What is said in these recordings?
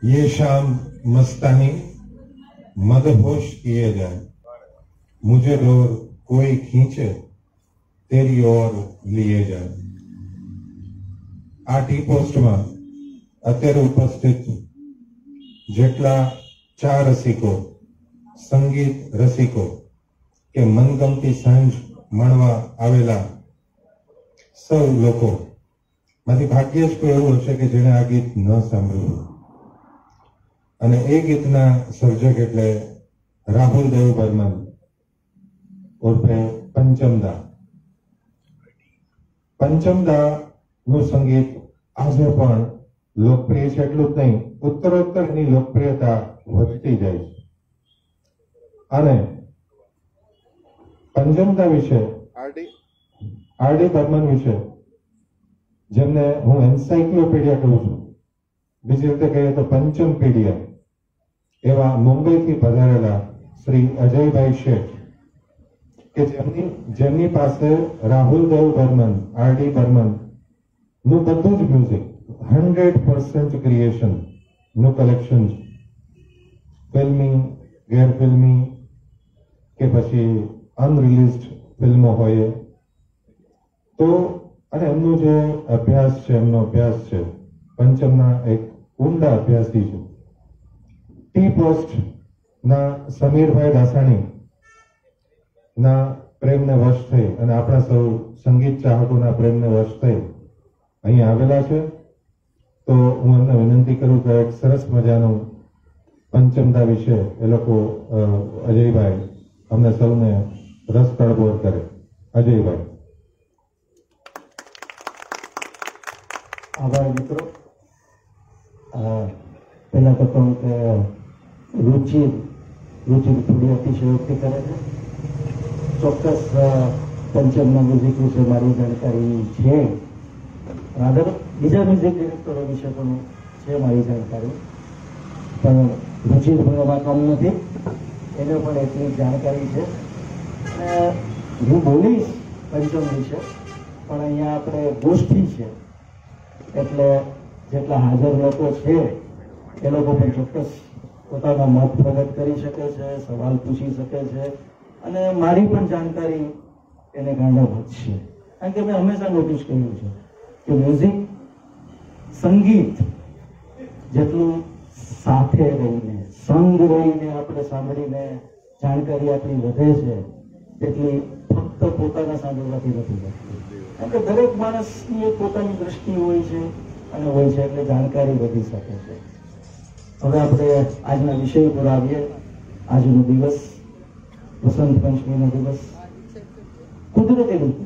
ये शाम मस्तानी मदहोश किए जाए, मुझे डोर कोई खींचे तेरी ओर लिए जाए। आ टी पोस्ट में અત્યારે ઉપસ્થિત જેટલા ચા રસિકો, સંગીત રસિકો કે મનગમતી સાંજ માણવા આવેલા સૌ લોકો માંથી ભાગ્યે જ કોઈ એવું હશે કે જેણે આ ગીત ન સાંભળ્યું. અને એ ગીતના સર્જક એટલે રાહુલ દેવ બર્મન ઉર્ફે પંચમદા. પંચમદા નું સંગીત આજે પણ લોકપ્રિય છે. એટલું જ નહીં, ઉત્તરોત્તર એની લોકપ્રિયતા વધતી જાય છે. અને પંચમદા વિશે, આરડી બર્મન વિશે, જેમને હું એન્સાઇક્લોપીડિયા કહું છું, બીજી રીતે કહીએ તો પંચમપીડિયા, એવા મુંબઈથી પધારેલા શ્રી અજયભાઈ શેઠ કે જેમની પાસે રાહુલ દેવ બર્મન, આરડી બર્મન નું બધું જ મ્યુઝિક 100% ક્રિએશન નું કલેક્શન છે. ફિલ્મી, ગેર ફિલ્મી કે પછી અનરિલીઝડ ફિલ્મો હોય તો, અને એમનો જે અભ્યાસ છે, એમનો અભ્યાસ છે પંચમના એક ઊંડા અભ્યાસથી છે. ટી પોસ્ટ ના સમીરભાઈ દાસાણી ના પ્રેમને વશ થઈ અને આપણા સૌ સંગીત ચાહકોના પ્રેમને વશ થઈ અહીં આવેલા છે. તો હું એમને વિનંતી કરું કે એક સરસ મજાનું પંચમદા વિશે એ લોકો અજયભાઈ અમને સૌને રસ તળબોળ કરે. અજયભાઈ. આભાર મિત્રો. પહેલા તો કહું કે રુચિ થોડી અતિશયોક્તિ કરે છે. ચોક્કસ પંચમના મ્યુઝિક વિશે મારી જાણકારી છે. રાધર બીજા મ્યુઝિક ડિરેક્ટરો વિશે પણ છે મારી જાણકારી, પણ રુચિ ભણવા કામ નથી, એને પણ એટલી જાણકારી છે. અને હું બોલીશ પંચમ વિશે, પણ અહીંયા આપણે ગોષ્ઠી છે એટલે જેટલા હાજર લોકો છે એ લોકો પણ ચોક્કસ પોતાના મત પ્રગટ કરી શકે છે, સવાલ પૂછી શકે છે, અને મારી પણ જાણકારી એને કારણે વધશે. કારણ કે મેં હંમેશા નોટિસ કર્યું છે કે મ્યુઝિક, સંગીત જેટલું સાથે રહીને, સંગ રહીને આપણે સાંભળીને જાણકારી આપણી વધે છે, તેટલી ફક્ત પોતાના સાંભળવાથી નથી વધતી. કારણ કે દરેક માણસની એક પોતાની દ્રષ્ટિ હોય છે અને હોય છે, એટલે જાણકારી વધી શકે છે. હવે આપણે આજના વિષય પર આવીએ. આજનો દિવસ વસંત પંચમીનો દિવસ. કુદરતી રીતે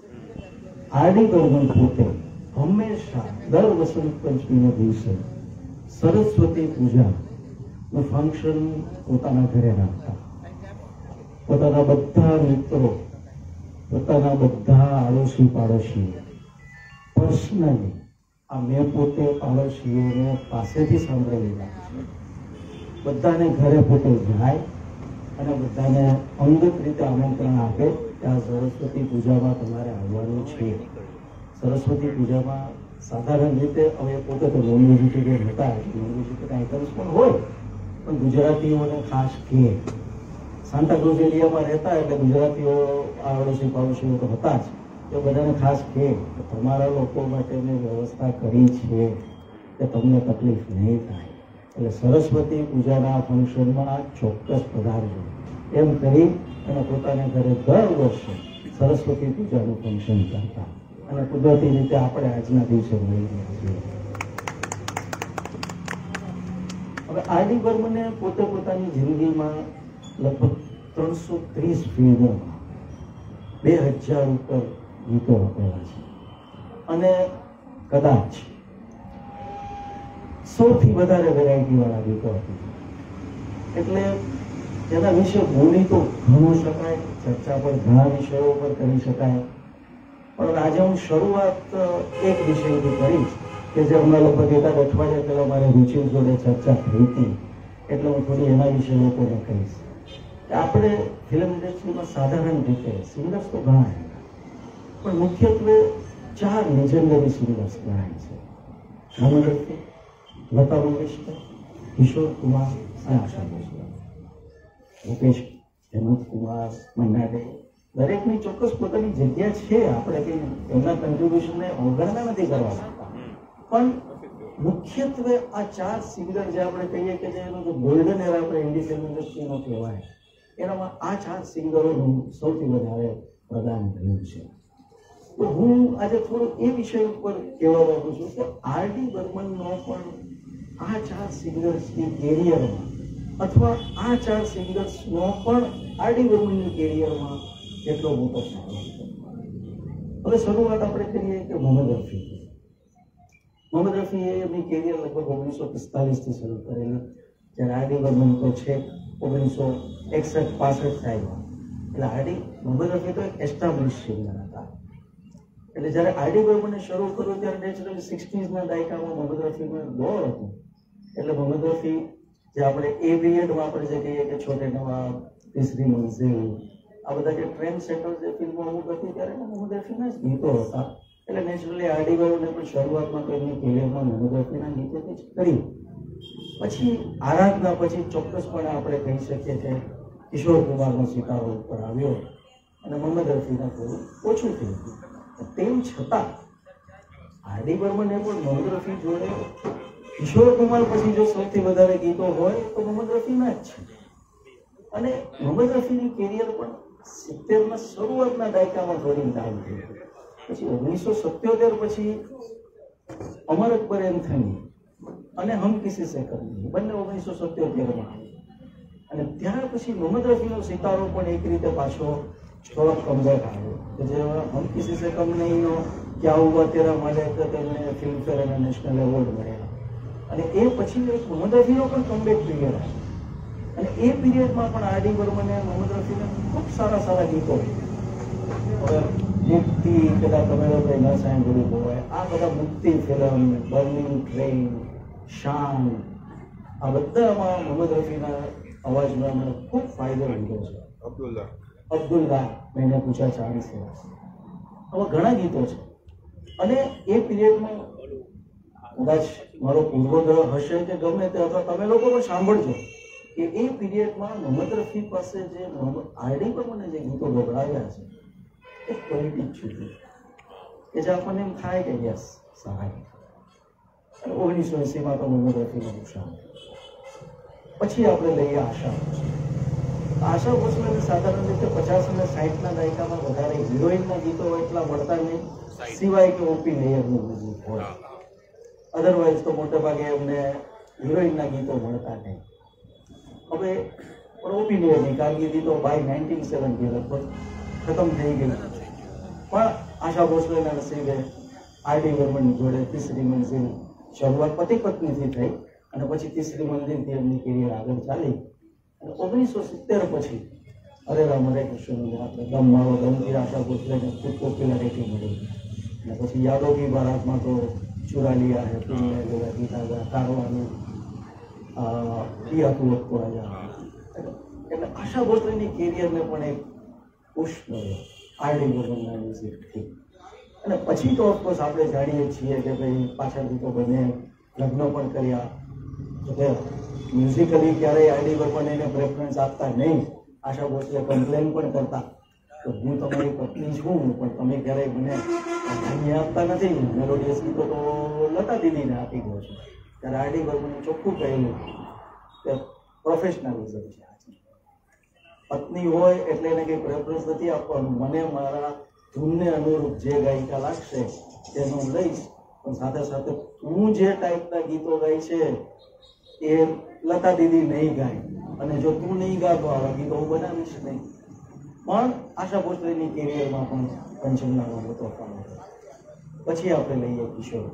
આરડી બર્મન પોતે હંમેશા દર વસંત પંચમીના દિવસે સરસ્વતી પૂજાનું ફંક્શન પોતાના ઘરે રાખતા. પોતાના બધા મિત્રો, પોતાના બધા આડોશી પાડોશીઓ, પર્સનલી આ મેં પોતે પાડોશીઓને પાસેથી સાંભળેલી છે. બધાને ઘરે પોતે જાય અને બધાને અંગત રીતે આમંત્રણ આપે કે આ સરસ્વતી પૂજામાં તમારે આવવાનું છે. સરસ્વતી પૂજામાં સાધારણ રીતે હવે પોતે તો નોન વેજીટેરિયન હતા, નોન વેજીટેરિયન આઈટમ્સ પણ હોય, પણ ગુજરાતીઓને ખાસ કે સાન્તાક્રુઝ એરિયામાં રહેતા એટલે ગુજરાતીઓ આડોશી પાડોશીઓ તો હતા જ, તો બધાને ખાસ કે તમારા લોકો માટે મેં વ્યવસ્થા કરી છે કે તમને તકલીફ નહીં થાય, એટલે સરસ્વતી પૂજાના ફંક્શનમાં ચોક્કસ પધારજો એમ કરી અને પોતાના ઘરે દર વર્ષે સરસ્વતી પૂજાનું ફંક્શન કરતા. અને કુદરતી રીતે આપણે આજના દિવસે મળી રહ્યા છીએ. હવે આરડી બર્મને પોતે પોતાની જિંદગીમાં લગભગ 330 ફિલ્મોમાં 2000 ઉપર ગીતો આપેલા છે, અને કદાચ સૌથી વધારે વેરાયટી વાળા ગીતો આપી છે. એટલે તેના વિશે બોલી તો ઘણું શકાય, ચર્ચા પણ ઘણા વિષયો પર કરી શકાય, પણ આજે હું શરૂઆત એક વિષયથી કરીશ કે જે હમણાં લગભગ એકાદ અઠવાડિયા પહેલા મારે રુચિ જોડે ચર્ચા થઈ હતી, એટલે હું થોડી એના વિશે લોકોને કહીશ. આપણે ફિલ્મ ઇન્ડસ્ટ્રીમાં સાધારણ રીતે સિંગર્સ તો ઘણા હતા, પણ મુખ્યત્વે 4 લેજેન્ડરી સિંગર્સ ગણાય છે. લતા મંગેશકર, કિશોર કુમાર અને આશા ભોસલે, મુકેશ, હેમંત કુમાર, મન્ના ડે, દરેકની ચોક્કસ પોતાની જગ્યા છે. આપણે કઈ એમના કન્ટ્રીબ્યુશનને અવગણના નથી કરવા માંગતા, પણ મુખ્યત્વે આ 4 સિંગર જે આપણે કહીએ કે જે એનો જે ગોલ્ડન એરા આપણે ઇન્ડી ફિલ્મ ઇન્ડસ્ટ્રીનો કહેવાય, એનામાં આ 4 સિંગરોનું સૌથી વધારે પ્રદાન થયું છે. તો હું આજે થોડું એ વિષય ઉપર કહેવા માંગુ છું કે આર.ડી. બર્મનનો પણ આ 4 સિંગર્સની કેરિયરમાં અથવા આ 4 સિંગર્સનો પણ આર.ડી. બર્મનની કેરિયરમાં કેટલો મોટો ફાળો છે. હવે શરૂઆત આપણે કરીએ કે મોહમ્મદ રફી. મોહમ્મદ રફીએ એમની કેરિયર લગભગ 1945થી શરૂ કરેલી, જ્યારે આર.ડી. બર્મન તો છે 1961-65 થાય. એટલે મોહમ્મદ રફી તો એક એસ્ટાબ્લિશ સિંગર હતા. એટલે જ્યારે આર.ડી. બર્મને શરૂ કર્યું ત્યારે નેચરલી 60s ના દાયકામાં મોહમ્મદ રફીનું દોર હતું. એટલે મોહમ્મદ રફી જે આપણે એ પીરિયડમાં આપણે જે કહીએ કે છોટે નવાબ, તીસરી મંઝિલ, આ બધા જે ટ્રેન્ડ સેટર જે ફિલ્મો અમુક હતી ત્યારે મોહમ્મદ રફીના જ ગીતો હતા. એટલે નેચરલી આર.ડી. બર્મને પણ શરૂઆતમાં તો એમની કેરિયરમાં મોહમ્મદ રફીના ગીતોથી જ કરી. પછી આરાધના પછી ચોક્કસપણે આપણે કહી શકીએ કે કિશોર કુમારનો સિતારો ઉપર આવ્યો અને મોહમ્મદ રફીના થોડું ઓછું થઈ ગયું. તેમ છતાં આર.ડી. બર્મને પણ મોહમ્મદ રફી જોડે કિશોર કુમાર પછી જો સૌથી વધારે ગીતો હોય તો મોહમ્મદ રફીના જ છે. અને મોહમ્મદ રફીની કેરિયર પણ 70ના શરૂઆતના દાયકામાં થોડી ડાઉન થઈ ગઈ. પછી 1977 પછી અમર અકબર એન્થની અને હમ કિસી સે કમ નહીં બંને 1977માં આવી. અને ત્યાર પછી મોહમ્મદ રફીનો સિતારો પણ એક રીતે પાછો થોડો કમબેક આવ્યો કે જે હમ કિસી સે કમ નહીંનો ક્યા હુઆ તેરા માલિક તેમને ફિલ્મફેર અને નેશનલ એવોર્ડ મળ્યા. અને એ પછી એક મોહમ્મદ રફીનો પણ કમબેક પીરિયડ આવ્યો. અને એ પીરિયડમાં પણ આર.ડી. બર્મને મોહમ્મદ રફીને ખૂબ સારા ગીતો, મુક્તિ કદાચ તમે લોકોએ ન સાંભળ્યું હોય, આ બધા મુક્તિ ફિલ્મ, બર્નિંગ ટ્રેન, શાન, આ બધામાં મોહમ્મદ રફીના અવાજમાં મને ખૂબ ફાયદો લીધો છે. અબ્દુલ્લા મેને પૂછા ચાંદ સે, આવા ઘણા ગીતો છે. અને એ પીરિયડમાં કદાચ મારો પૂર્વગ્રહ હશે કે ગમે તે, અથવા તમે લોકો પણ સાંભળજો કે એ પીરિયડમાં મોહમ્મદ રફી પાસે જે આર.ડી. બર્મને જે ગીતો વપરાવ્યા છે એ ક્વોલિટી છૂટી કે જે આપણને એમ થાય કે યસ સહાય. અને 1980માં તો મોહમ્મદ રફીનું નુકસાન. પછી આપણે લઈએ આશા ભોસલે. સાધારણ રીતે 50 અને 60ના દાયકામાં વધારે હિરોઈનના ગીતો એટલા મળતા નહીં, સિવાય કે ઓપી નૈયરનું મ્યુઝિક હોય. અધરવાઇઝ તો મોટે ભાગે એમને હિરોઈનના ગીતો મળતા નહીં. હવે પણ ઓપી નૈયરની કારકિર્દી તો બાય 1970 લગભગ ખતમ થઈ ગઈ. પણ આશા ભોસલેના નસીબે આર.ડી. બર્મનની જોડે તીસરી મંઝિલ શરૂઆત પતિ પત્નીથી થઈ અને પછી તીસરી મંઝિલથી એમની કેરિયર આગળ ચાલી. અને 1970 પછી અરે રામ હરે કૃષ્ણ આપણે દમ મારો દમથી આશા ભોસલેને ખૂબ પોપ્યુલારિટી મળી. અને પછી યાદો કી બારાતમાં તો ચુરા લિયા હે તુમને ગીતા ગા કારવાનું તું વખતો આયા. એટલે આશા ભોસલેની કેરિયરને પણ એક પુશ મળ્યો આર.ડી. બર્મનના મ્યુઝિકથી. અને પછી તો ઓફકોર્સ આપણે જાણીએ છીએ કે ભાઈ પાછળથી તો બંને લગ્ન પણ કર્યા. એટલે મ્યુઝિકલી ક્યારેય આર.ડી. બર્મન એને પ્રેફરન્સ આપતા નહીં. આશા ભોસલે કમ્પ્લેન પણ કરતા કે હું તમારી પત્ની છું પણ તમે ક્યારેય મને ધ્યાન આપતા નથી. મેલોડિયસ ગીતો તો લતા દીદીને આપી દો છો. ત્યારે આર.ડી. બર્મને ચોખ્ખું કહેલું કે પ્રોફેશનલિઝમ છે. પત્ની હોય એટલે એને કંઈ પ્રેફરન્સ નથી આપવાનું. મને મારા ધૂનને અનુરૂપ જે ગાયિકા લાગશે તેને હું લઈશ, પણ સાથે સાથે તું જે ટાઈપના ગીતો ગાય છે એ લતા દીદી નહીં ગાય, અને જો તું નહીં ગાતો આવા ગીતો હું બનાવીશ નહીં. પણ આશા ભોસલેની કેરિયરમાં પણ પંચમનાનો મોટો ફાળો. પછી આપણે લઈએ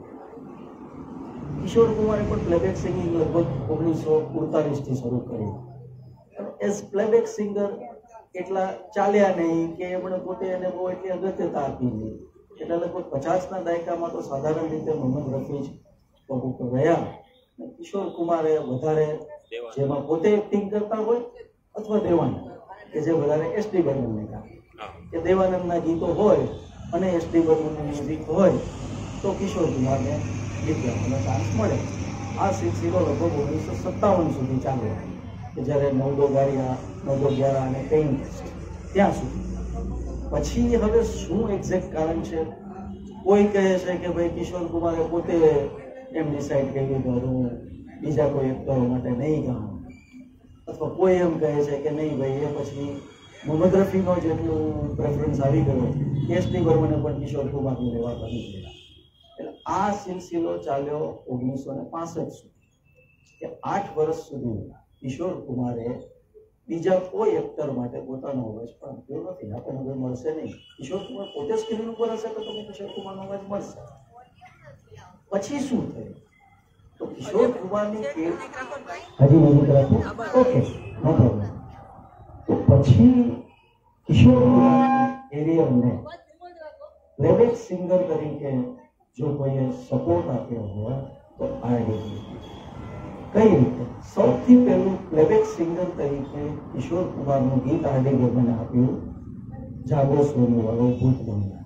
કિશોર કુમારે પણ પ્લેબેક સિંગિંગ લગભગ 1948થી શરૂ કરી. એઝ પ્લેબેક સિંગર એટલા ચાલ્યા નહીં કે એમણે પોતે એને બહુ એટલી અગત્યતા આપી નહીં. એટલે લગભગ 50ના દાયકામાં તો સાધારણ રીતે મોહમ્મદ રફી જ પગ ઉપર રહ્યા. કિશોર કુમારે વધારે જેમાં પોતે એક્ટિંગ કરતા હોય અથવા દેવાનંદ કે જે વધારે એસ.ડી. બર્મનને કામ કે દેવાનંદના ગીતો હોય અને એસ.ડી. બર્મનનું મ્યુઝિક હોય તો કિશોર કુમારને ગીત ગાવાનો ચાન્સ મળે. આ સિલસિલો લગભગ 1957 સુધી ચાલ્યો, કે જ્યારે નવદો ગ્યારા અને પેઇન્ટ ત્યાં સુધી. પછી હવે શું એક્ઝેક્ટ કારણ છે? કોઈ કહે છે કે ભાઈ કિશોર કુમારે પોતે એમ ડિસાઇડ કર્યું કે હું બીજા કોઈ એક્ટરો માટે નહીં ગાઉં, અથવા કોઈ એમ કહે છે કે નહીં ભાઈ એ પછી મોહમ્મદ રફીનો જેટલું પ્રેફરન્સ આવી ગયો, એસડી બર્મને પણ કિશોર કુમારને લેવા કરી દીધા. એટલે આ સિલસિલો ચાલ્યો 1965 સુધી, કે 8 વર્ષ સુધી કિશોર કુમારે બીજા કોઈ એક્ટર માટે પોતાનો અવાજ પણ આપ્યો નથી. આપણને હવે મળશે નહીં. કિશોર કુમાર પોતે સ્ક્રીન ઉપર હશે તો તમને કિશોર કુમારનો અવાજ મળશે. પછી શું થયું? તો કિશોર કુમારની હજી નજીક રાખો, ઓકે, નો પ્રોબ્લેમ. તો પછી કિશોર કુમાર એરિયરને પ્લેબેક સિંગર તરીકે જો કોઈએ સપોર્ટ આપ્યો હોય તો આરડી. કઈ રીતે? સૌથી પહેલું પ્લેબેક સિંગર તરીકે કિશોર કુમારનું ગીત આરડી બર્મને આપ્યું, જાગો સોનું વાળો ભૂત બન્યા.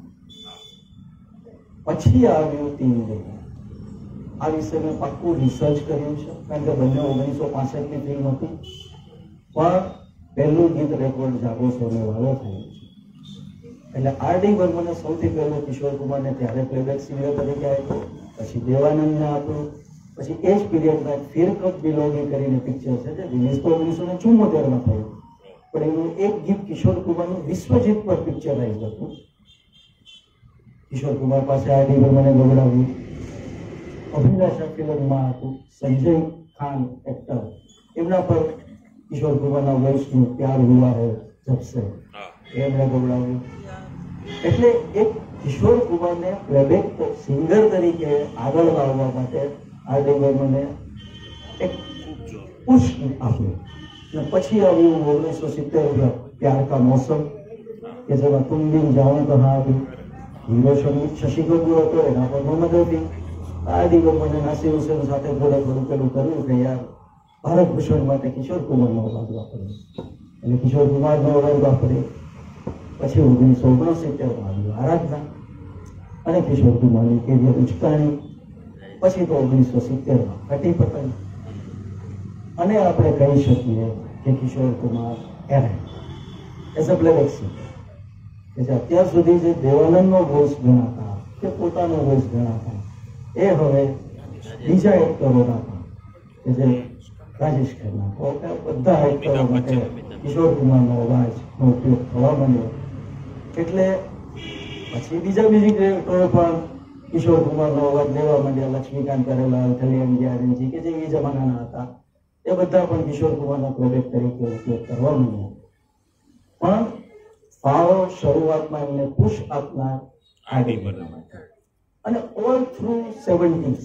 પછી આવ્યું ટીમ લઈને. આ વિશે મેં પાક્કું રિસર્ચ કર્યું છે, કારણ કે બંને 1965ની ફિલ્મ હતી, પણ પહેલું ગીત રેકોર્ડ જાગો સોને વાળો થયું છે. એટલે આરડી બર્મને સૌથી પહેલો કિશોર કુમારને ત્યારે પ્લેબેક સિંગર તરીકે આપ્યો, પછી દેવાનંદને આપ્યું, પછી એ જ પીરિયડમાં ફિર કબ બિલોગી કરીને પિક્ચર છે, જે રિલીઝ તો 1974માં થયું, પણ એનું એક ગીત કિશોર કુમારનું વિશ્વજીત પર પિક્ચરાઇઝ હતું. કિશોર કુમાર પાસે આરડી બર્મને ગવડાવ્યું. અભિલાષા ફિલ્મમાં હતું, સંજય ખાન એક્ટર, એમના પર કિશોર કુમારના વોઇસનું પ્યાર હુઆ હૈ જબસે એમણે ગવડાવ્યું. એટલે એક કિશોર કુમારને પ્લેબેક સિંગર તરીકે આગળ લાવવા માટે આરડી બર્મને એક પુશ આપ્યું. અને પછી આવ્યું 1970 પ્યાર કા મોસમ, કે જેમાં તુમ બિન જાઉં કહા આવ્યું. હીરો શશી કપૂર હતો, એના પર મોહમ્મદ રફી. આરડી બર્મને નાસિર હુસૈન સાથે થોડું પેલું કર્યું કે યાર ભારત ભૂષણ માટે કિશોર કુમારનો અવાજ વાપર્યો, એટલે કિશોર કુમારનો અવાજ વાપર્યો. પછી 1969માં આવ્યું આરાધના, અને કિશોર કુમારની કેરિયર ઉચકાણી. પછી તો 1970માં ઘટી પતંગ. અને આપણે કહી શકીએ કે Kishore Kumar as a playback singer, કે જે અત્યાર સુધી જે દેવાનંદનો વોઇસ ગણાતા કે પોતાનો વોઇસ ગણાતા, એ હવે બીજા એક્ટરોના કે જે રાજેશ ખન્ના, બધા એક્ટરો માટે કિશોર કુમારનો અવાજનો ઉપયોગ થવા માંડ્યો. એટલે પછી બીજા ડિરેક્ટરો પણ કિશોર કુમારનો અવાજ લેવા માંડ્યા. લક્ષ્મીકાંત કરેલાલ, કલ્યાણ ગ્યારંજી કે જે એ જમાનાના હતા, એ બધા પણ કિશોર કુમારના પ્રોજેક્ટ તરીકે ઉપયોગ કરવા માંડ્યા. પણ ફાળો શરૂઆતમાં એમને પુશ આપનાર આરડી બર્મન. અને ઓલ થ્રુ 70s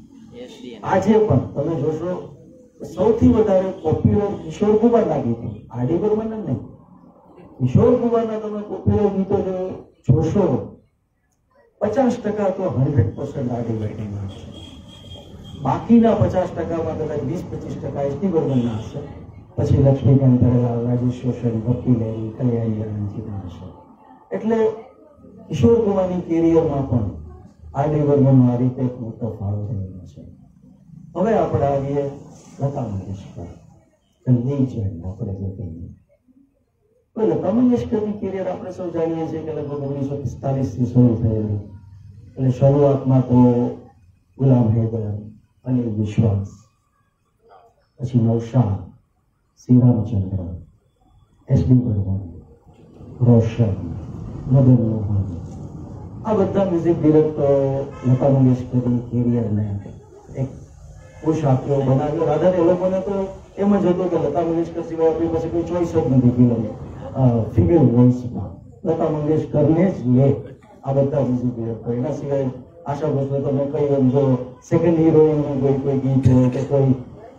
આજે પણ તમે જોશો સૌથી વધારે પોપ્યુલર કિશોર કુમારના ગીતો, આરડી બર્મન નહીં, કિશોર કુમારના તમે પોપ્યુલર ગીતો જોશો 50% તો 100% આરડી બર્મનના હશે. બાકીના 50%માં કદાચ 20-25% એસડી બર્મનના હશે. પછી લક્ષ્મીકાંત કરેલાલ, રાજેશ રોશન, ભક્તિ લહેરી, કલ્યાણ ગ્યારંજીના હશે. એટલે કિશોર કુમારની કેરિયરમાં પણ આરડી બર્મનનો આ રીતે એક મોટો ફાળો રહેલો છે. હવે આપણે આવીએ લતા મંગેશકર, લેજન્ડ આપણે જે કહીએ. તો લતા મંગેશકરની કેરિયર આપણે સૌ જાણીએ છીએ કે લગભગ 1945થી શરૂ થયેલી. એટલે શરૂઆતમાં તો ગુલામ હૈદર, અનિલ વિશ્વાસ, પછી નૌશાદ, શ્રીરામચંદ્ર, એસડી બર્મન, રોશન, મદન મોહન, આ બધા મ્યુઝિક ડિરેક્ટરો લતા મંગેશકરની કેરિયરને એક પુશ આપ્યો, બનાવ્યો. રાધર એ લોકોને તો એમ જ હતું કે લતા મંગેશકર સિવાય આપણી પાસે કોઈ ચોઈસ જ નથી ફિલ્મ ફિમેલ વોઇસમાં, લતા મંગેશકરને જ લે આ બધા મ્યુઝિક ડિરેક્ટર. એના સિવાય આશા ભોસલે તમે કહી એમ જો સેકન્ડ હિરોઈનનું કોઈ ગીત હોય કે કોઈ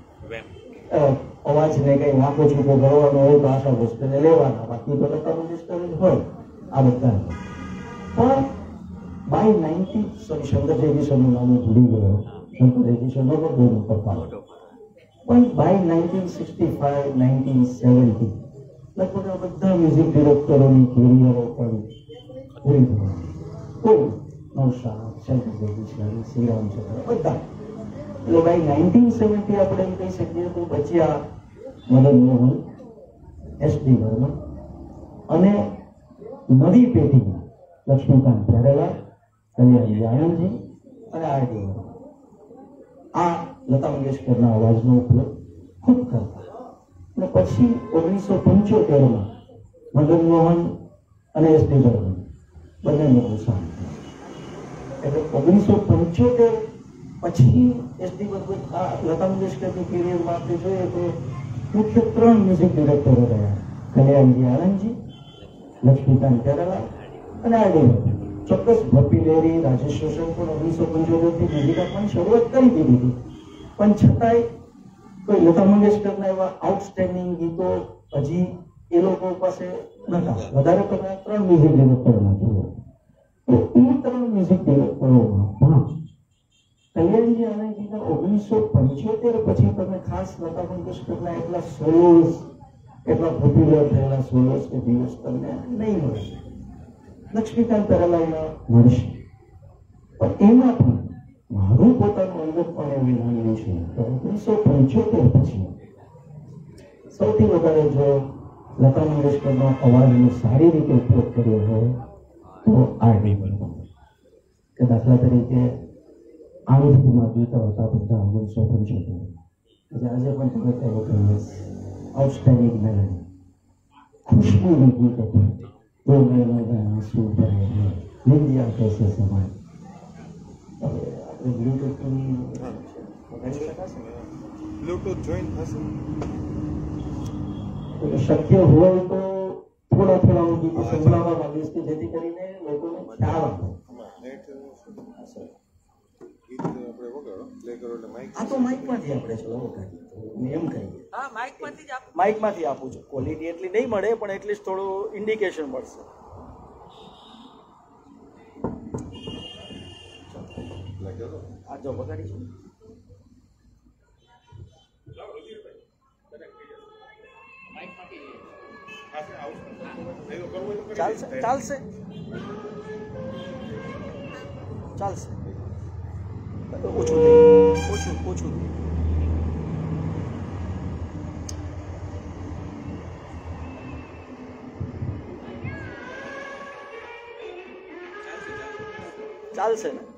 અવાજને કઈ વાંકો છૂટો કરવાનો હોય તો આશા ભોસલેને લેવાના, બાકી તો લતા મંગેશકર જ હોય આ બધા. પણ બાય 90 શંકર જયકિશનનું નામ ભૂલી ગયો, શંકર જયકિશનનો પણ બહુ મોટો ફાળો. પણ બાય 1965-1970 લગભગ આ બધા મ્યુઝિક ડિરેક્ટરોની કેરિયરો પણ પૂરી થવાની. કોઈ નૌશાદ, શંકર જયકિશન, શ્રીરામચંદ્ર, બધા એટલે ભાઈ 1970 આપણે એમ કહી શકીએ તો બચ્યા મદન મોહન, એસડી બર્મન અને નવી પેઢીમાં લક્ષ્મીકાંત પ્યારેલાલ, કલ્યાણી આનંદજી અને આરડી બર્મન આ લતા મંગેશકરના અવાજનો ઉપયોગ ખૂબ કરતા. અને પછી 1975માં મદન મોહન અને એસડી બર્મન બંનેનું અવસાન થયું. એટલે 1975 પછી એસડી બર્મન આ લતા મંગેશકરની પીરિયડમાં આપણે જોઈએ તો મુખ્ય 3 મ્યુઝિક ડિરેક્ટરો રહ્યા: કલ્યાણજી આનંદજી, લક્ષ્મીકાંત પ્યારેલાલ અને આરડી બર્મન. ચોક્કસ ભપ્પી લેરી, રાજેશ રોશન પણ 1975થી મ્યુઝિક આપવાની શરૂઆત કરી દીધી હતી, પણ છતાંય કોઈ લતા મંગેશકરના એવા આઉટસ્ટેન્ડિંગ ગીતો હજી એ લોકો પાસે નતા. વધારે તમે 3 મ્યુઝિક ડિરેક્ટરોના જુઓ તો એ 3 મ્યુઝિક ડિરેક્ટરોમાં કલ્યાણજી આનંદજીના 1975 પછી તમે ખાસ લતા મંગેશકરના એટલા સોલોસ, એટલા પોપ્યુલર થયેલા સોલોસ કે દિવસ તમને નહીં મળે. લક્ષ્મીકાંત પ્યારેલાલના મળશે, પણ એમાં પણ મારું પોતાનું અંગત પણ એવી લાગણી છે કે 1975 પછી સૌથી વધારે જો લતા મંગેશકરનો અવાજનો સારી રીતે ઉપયોગ કર્યો હોય તો આરડી બર્મન. કે દાખલા તરીકે આંધીમાં ગીતો હતા બધા 1975. આજે પણ તમે કહો કે આઉટસ્ટેન્ડિંગ મેલેડી, ખુશ્બુનું ગીત હતું. દો મહિના આંસુ ભરાય ગયે, નિંદિયા कैसे समाये. હવે આપણે બ્લુટૂથની વગાડી શકાશે? બ્લુટૂથ જોઈન થશે? શક્ય હોય તો થોડા થોડા હું ગીતો સંભળાવવા માંગીશ કે જેથી કરીને લોકોને ખ્યાલ આવે. આ તો માઇકમાંથી આપણે ચલો વગાડીએ, એમ કહીએ. માઇકમાંથી આપું છું. ક્વોલિટી એટલી નહીં મળે પણ એટલીસ્ટ થોડું ઇન્ડિકેશન મળશે. આ જો વગાડીશું. ચાલશે ચાલશે ચાલશે. ઓછું ઓછું ઓછું. ચાલશે ને?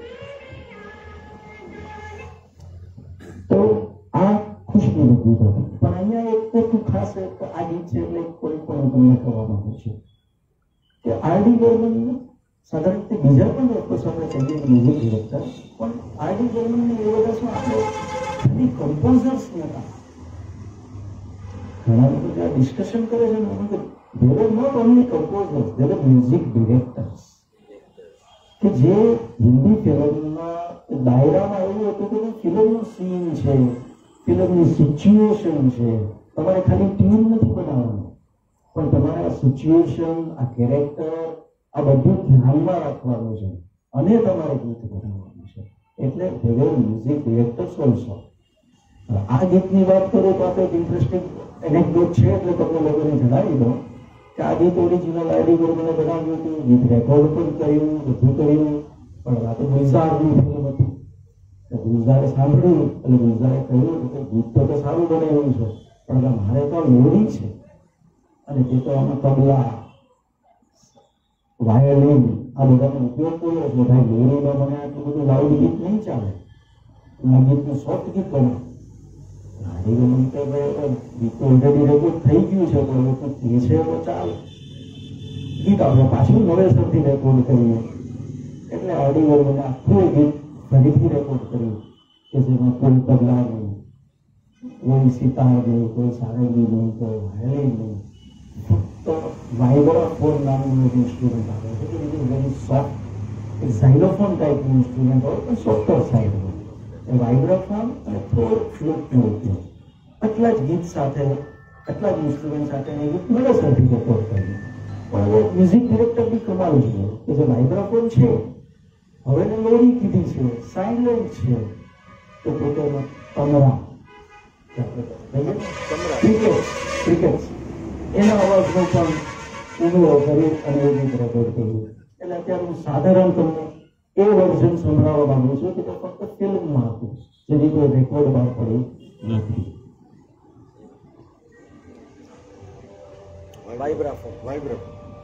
તો આ ખુશબુનું ગીત હતું. પણ અહીંયા એક ખાસ આ ગીત છે એટલે કોઈ પણ તમને કહેવા માંગુ છું કે આરડી બર્મન સાધારણ રીતે બીજા પણ લોકો આપણે કહીએ મ્યુઝિક ડિરેક્ટર, પણ આરડી બર્મનની એ વખતમાં આપણે ખાલી કમ્પોઝર્સ નહોતા. ઘણા લોકો જે ડિસ્કશન કરે છે ને કે they were not only composers, they were music directors. કે જે હિન્દી ફિલ્મના દાયરામાં એવું હતું કે ફિલ્મનું સીન છે, ફિલ્મની સિચ્યુએશન છે, તમારે ખાલી ટ્યુન નથી બનાવવાનું, પણ તમારે આ સિચ્યુએશન, આ કેરેક્ટર, આ બધું ધ્યાનમાં રાખવાનું છે અને તમારે ગીત બનાવવાનું છે. એટલે they were music directors also. આ ગીતની વાત કરું તો આપણે ઇન્ટરેસ્ટિંગ એનેક્ડોટ છે એટલે તમને લોકોને જણાવી દઉં કે આ ગીત ઓરિજિનલ આરડી બર્મને બનાવ્યું હતું, ગીત રેકોર્ડ પણ કર્યું, બધું કર્યું, પણ આ તો ગુલઝારની ફિલ્મ હતી. ગુલઝારે સાંભળ્યું એટલે ગુલઝારે કહ્યું કે ગીત તો સારું બનાવ્યું છે, પણ મારે તો લોરી છે અને તે તો આમાં તબલા, વાયોલિન આ બધાનો ઉપયોગ કર્યો છે. ભાઈ લોરીમાં મને આટલું બધું લાઉડ ગીત નહીં ચાલે, આ ગીતનું સોફ્ટ ગીત બનાવ. આરડી બર્મન તો ગીત તો ઓલરેડી રેકોર્ડ થઈ ગયું છે, પણ લોકો કહે છે તો ચાલે, ગીત આપણે પાછું નવેસરથી રેકોર્ડ કરીએ. એટલે આરડી બર્મને આખું ગીત ફરીથી રેકોર્ડ કર્યું કે જેમાં કોઈ તબલા નહીં, કોઈ સિતાર નહીં, કોઈ સારંગી નહીં, કોઈ વાયોલિન નહીં, ફક્ત વાઇબ્રાફોન નામનું એક ઇન્સ્ટ્રુમેન્ટ આવે છે કે બીજું વેરી સોફ્ટ, એક ઝાયલોફોન ટાઈપનું ઇન્સ્ટ્રુમેન્ટ હોય પણ સોફ્ટર સાઈડ હોય. એ વાઇબ્રાફોન અને થોડોક ફ્લૂટનો ઉપયોગ, આટલા જ ગીત સાથે, આટલા જ ઇન્સ્ટ્રુમેન્ટ સાથે એ ગીત નવેસરથી રેકોર્ડ કર્યું. પણ હવે મ્યુઝિક ડિરેક્ટર બી કમાલ છે કે જે વાઇબ્રાફોન છે હવે ને લોરી કીધી છે, સાયલેન્ટ છે, તો પોતાના તમરા ક્રિકેટ એના અવાજનો પણ ઉમેરો કરી અને એ ગીત રેકોર્ડ કર્યું. એટલે અત્યારે હું સાધારણ તમને એ વર્ઝન સંભળાવવા માંગુ છું કે ફક્ત ફિલ્મમાં હતું. જેની કોઈ રેકોર્ડ બહાર પડી નથી. Vibraphone.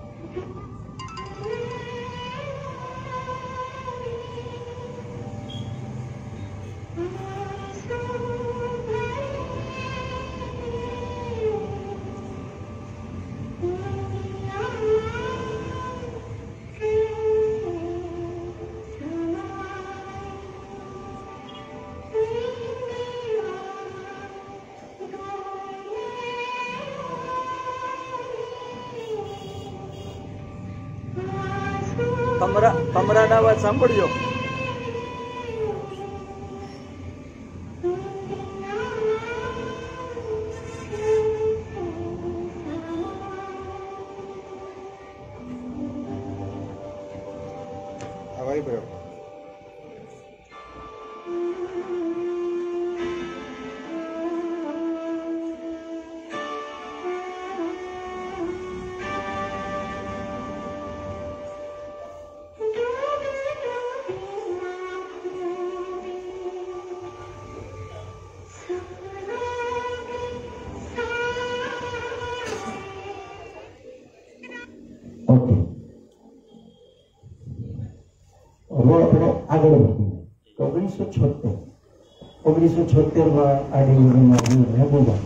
કમરાના અવાજ સાંભળજો. Vibraphone. ઓકે, હવે આપણે આગળ વધીએ. 1976 આ ડિવિઝનમાં મહેબૂબા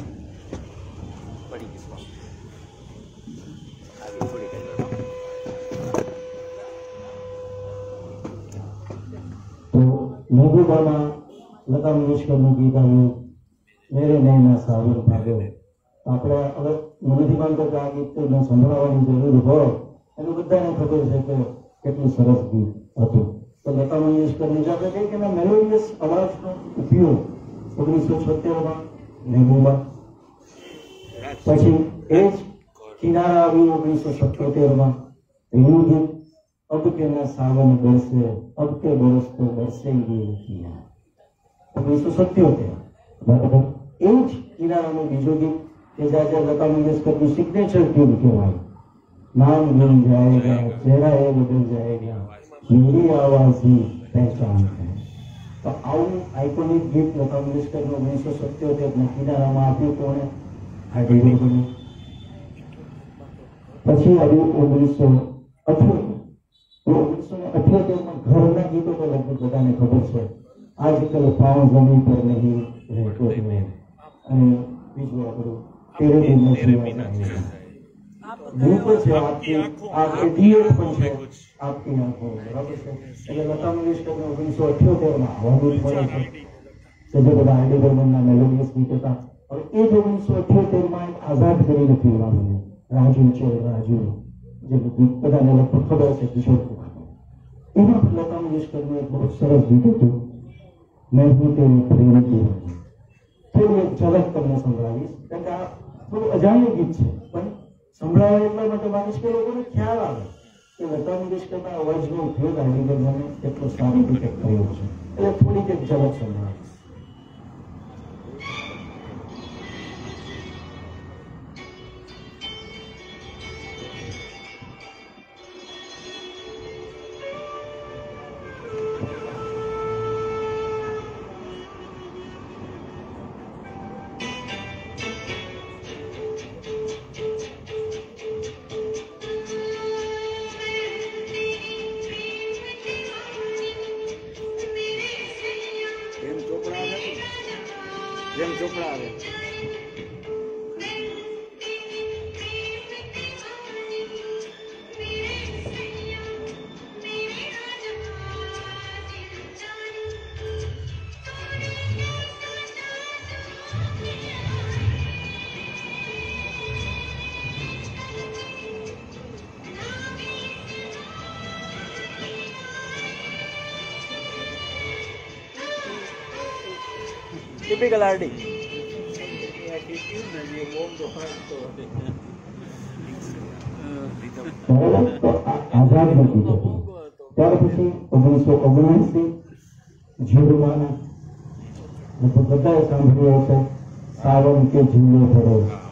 તો મહેબૂબામાં લતા મંગેશકરનું ગીત આવ્યું મેરે નૈના સાવર ભાગ્યો. આપણે હવે મને નથી માનતો કે આ ગીત મેં સંભળાવવાની જરૂર હોય, એનું બધાને ખબર છે કે કેટલું સરસ ગીત હતું. તો લતા મંગેશકરની જે આપણે કહીએ કે મેલોડિયસ અવાજનો ઉપયોગ 1976માં મહેબૂબા, પછી એ જ કિનારા આવ્યું 1977માં એવું ગીત અબ કે ના સાવન બરસે અબ કે બરસ તો બરસેંગે કિયા 1977. બરાબર, એ જ કિનારાનું બીજું ગીત કે જ્યાં લતા મંગેશકરનું સિગ્નેચર ટ્યુન કહેવાય, નામ બન જાएगा चेहरा ये बदल जाएगा मेरी आवाज ही पहचान है. તો આવું આઇકોનિક ગીત લતા મંગેશકરનું 1977ના કિનારામાં આપ્યું કોણે? આ ડિવિઝન. પછી આવ્યું 1978માં ઘરના ગીતો તો લગભગ બધાને ખબર છે, આજકલ પાँव જમીન પર નહીં રહેતો મેં, અને બીજું આપણું તેરે દિલ में जीवा બિલકુલ છે, આપકી દિયત પણ છે, આપકી આંખો. બરાબર છે. એટલે લતા મંગેશકરને 1978માં આવવાનું પડે છે કે જે બધા આઈડી બર્મનના મેલોડિયસ ગીત હતા. હવે એ જ 1978માં એક આઝાદ કરીને ફિલ્મ આવી, રાજુ છે રાજુ, જે ગીત બધાને લગભગ ખબર છે, કિશોર કુમાર. એમાં લતા મંગેશકરનું એક બહુ સરસ ગીત હતું, મેં હું તેરી પ્રેમ કી. થોડી એક ઝલક તમને સંભળાવીશ, કારણ કે આ થોડું અજાણ્યું ગીત છે, પણ સંભળાવે એટલા માટે માનીશ કે લોકોને ખ્યાલ આવે કે લતા મંગેશકરના અવાજનો ઉપયોગ આઈડી બર્મને કેટલો સારી રીતે કર્યો છે. એટલે થોડીક એક ઝલક સંભળાવીશ. જેમ ચોપડા આવે. Typical RD. આઝાદ નથી થતું. ત્યાર પછી 1979 જીવમાના લગભગ બધાએ સાંભળ્યું હશે, સાવન કે જીવનો પડો.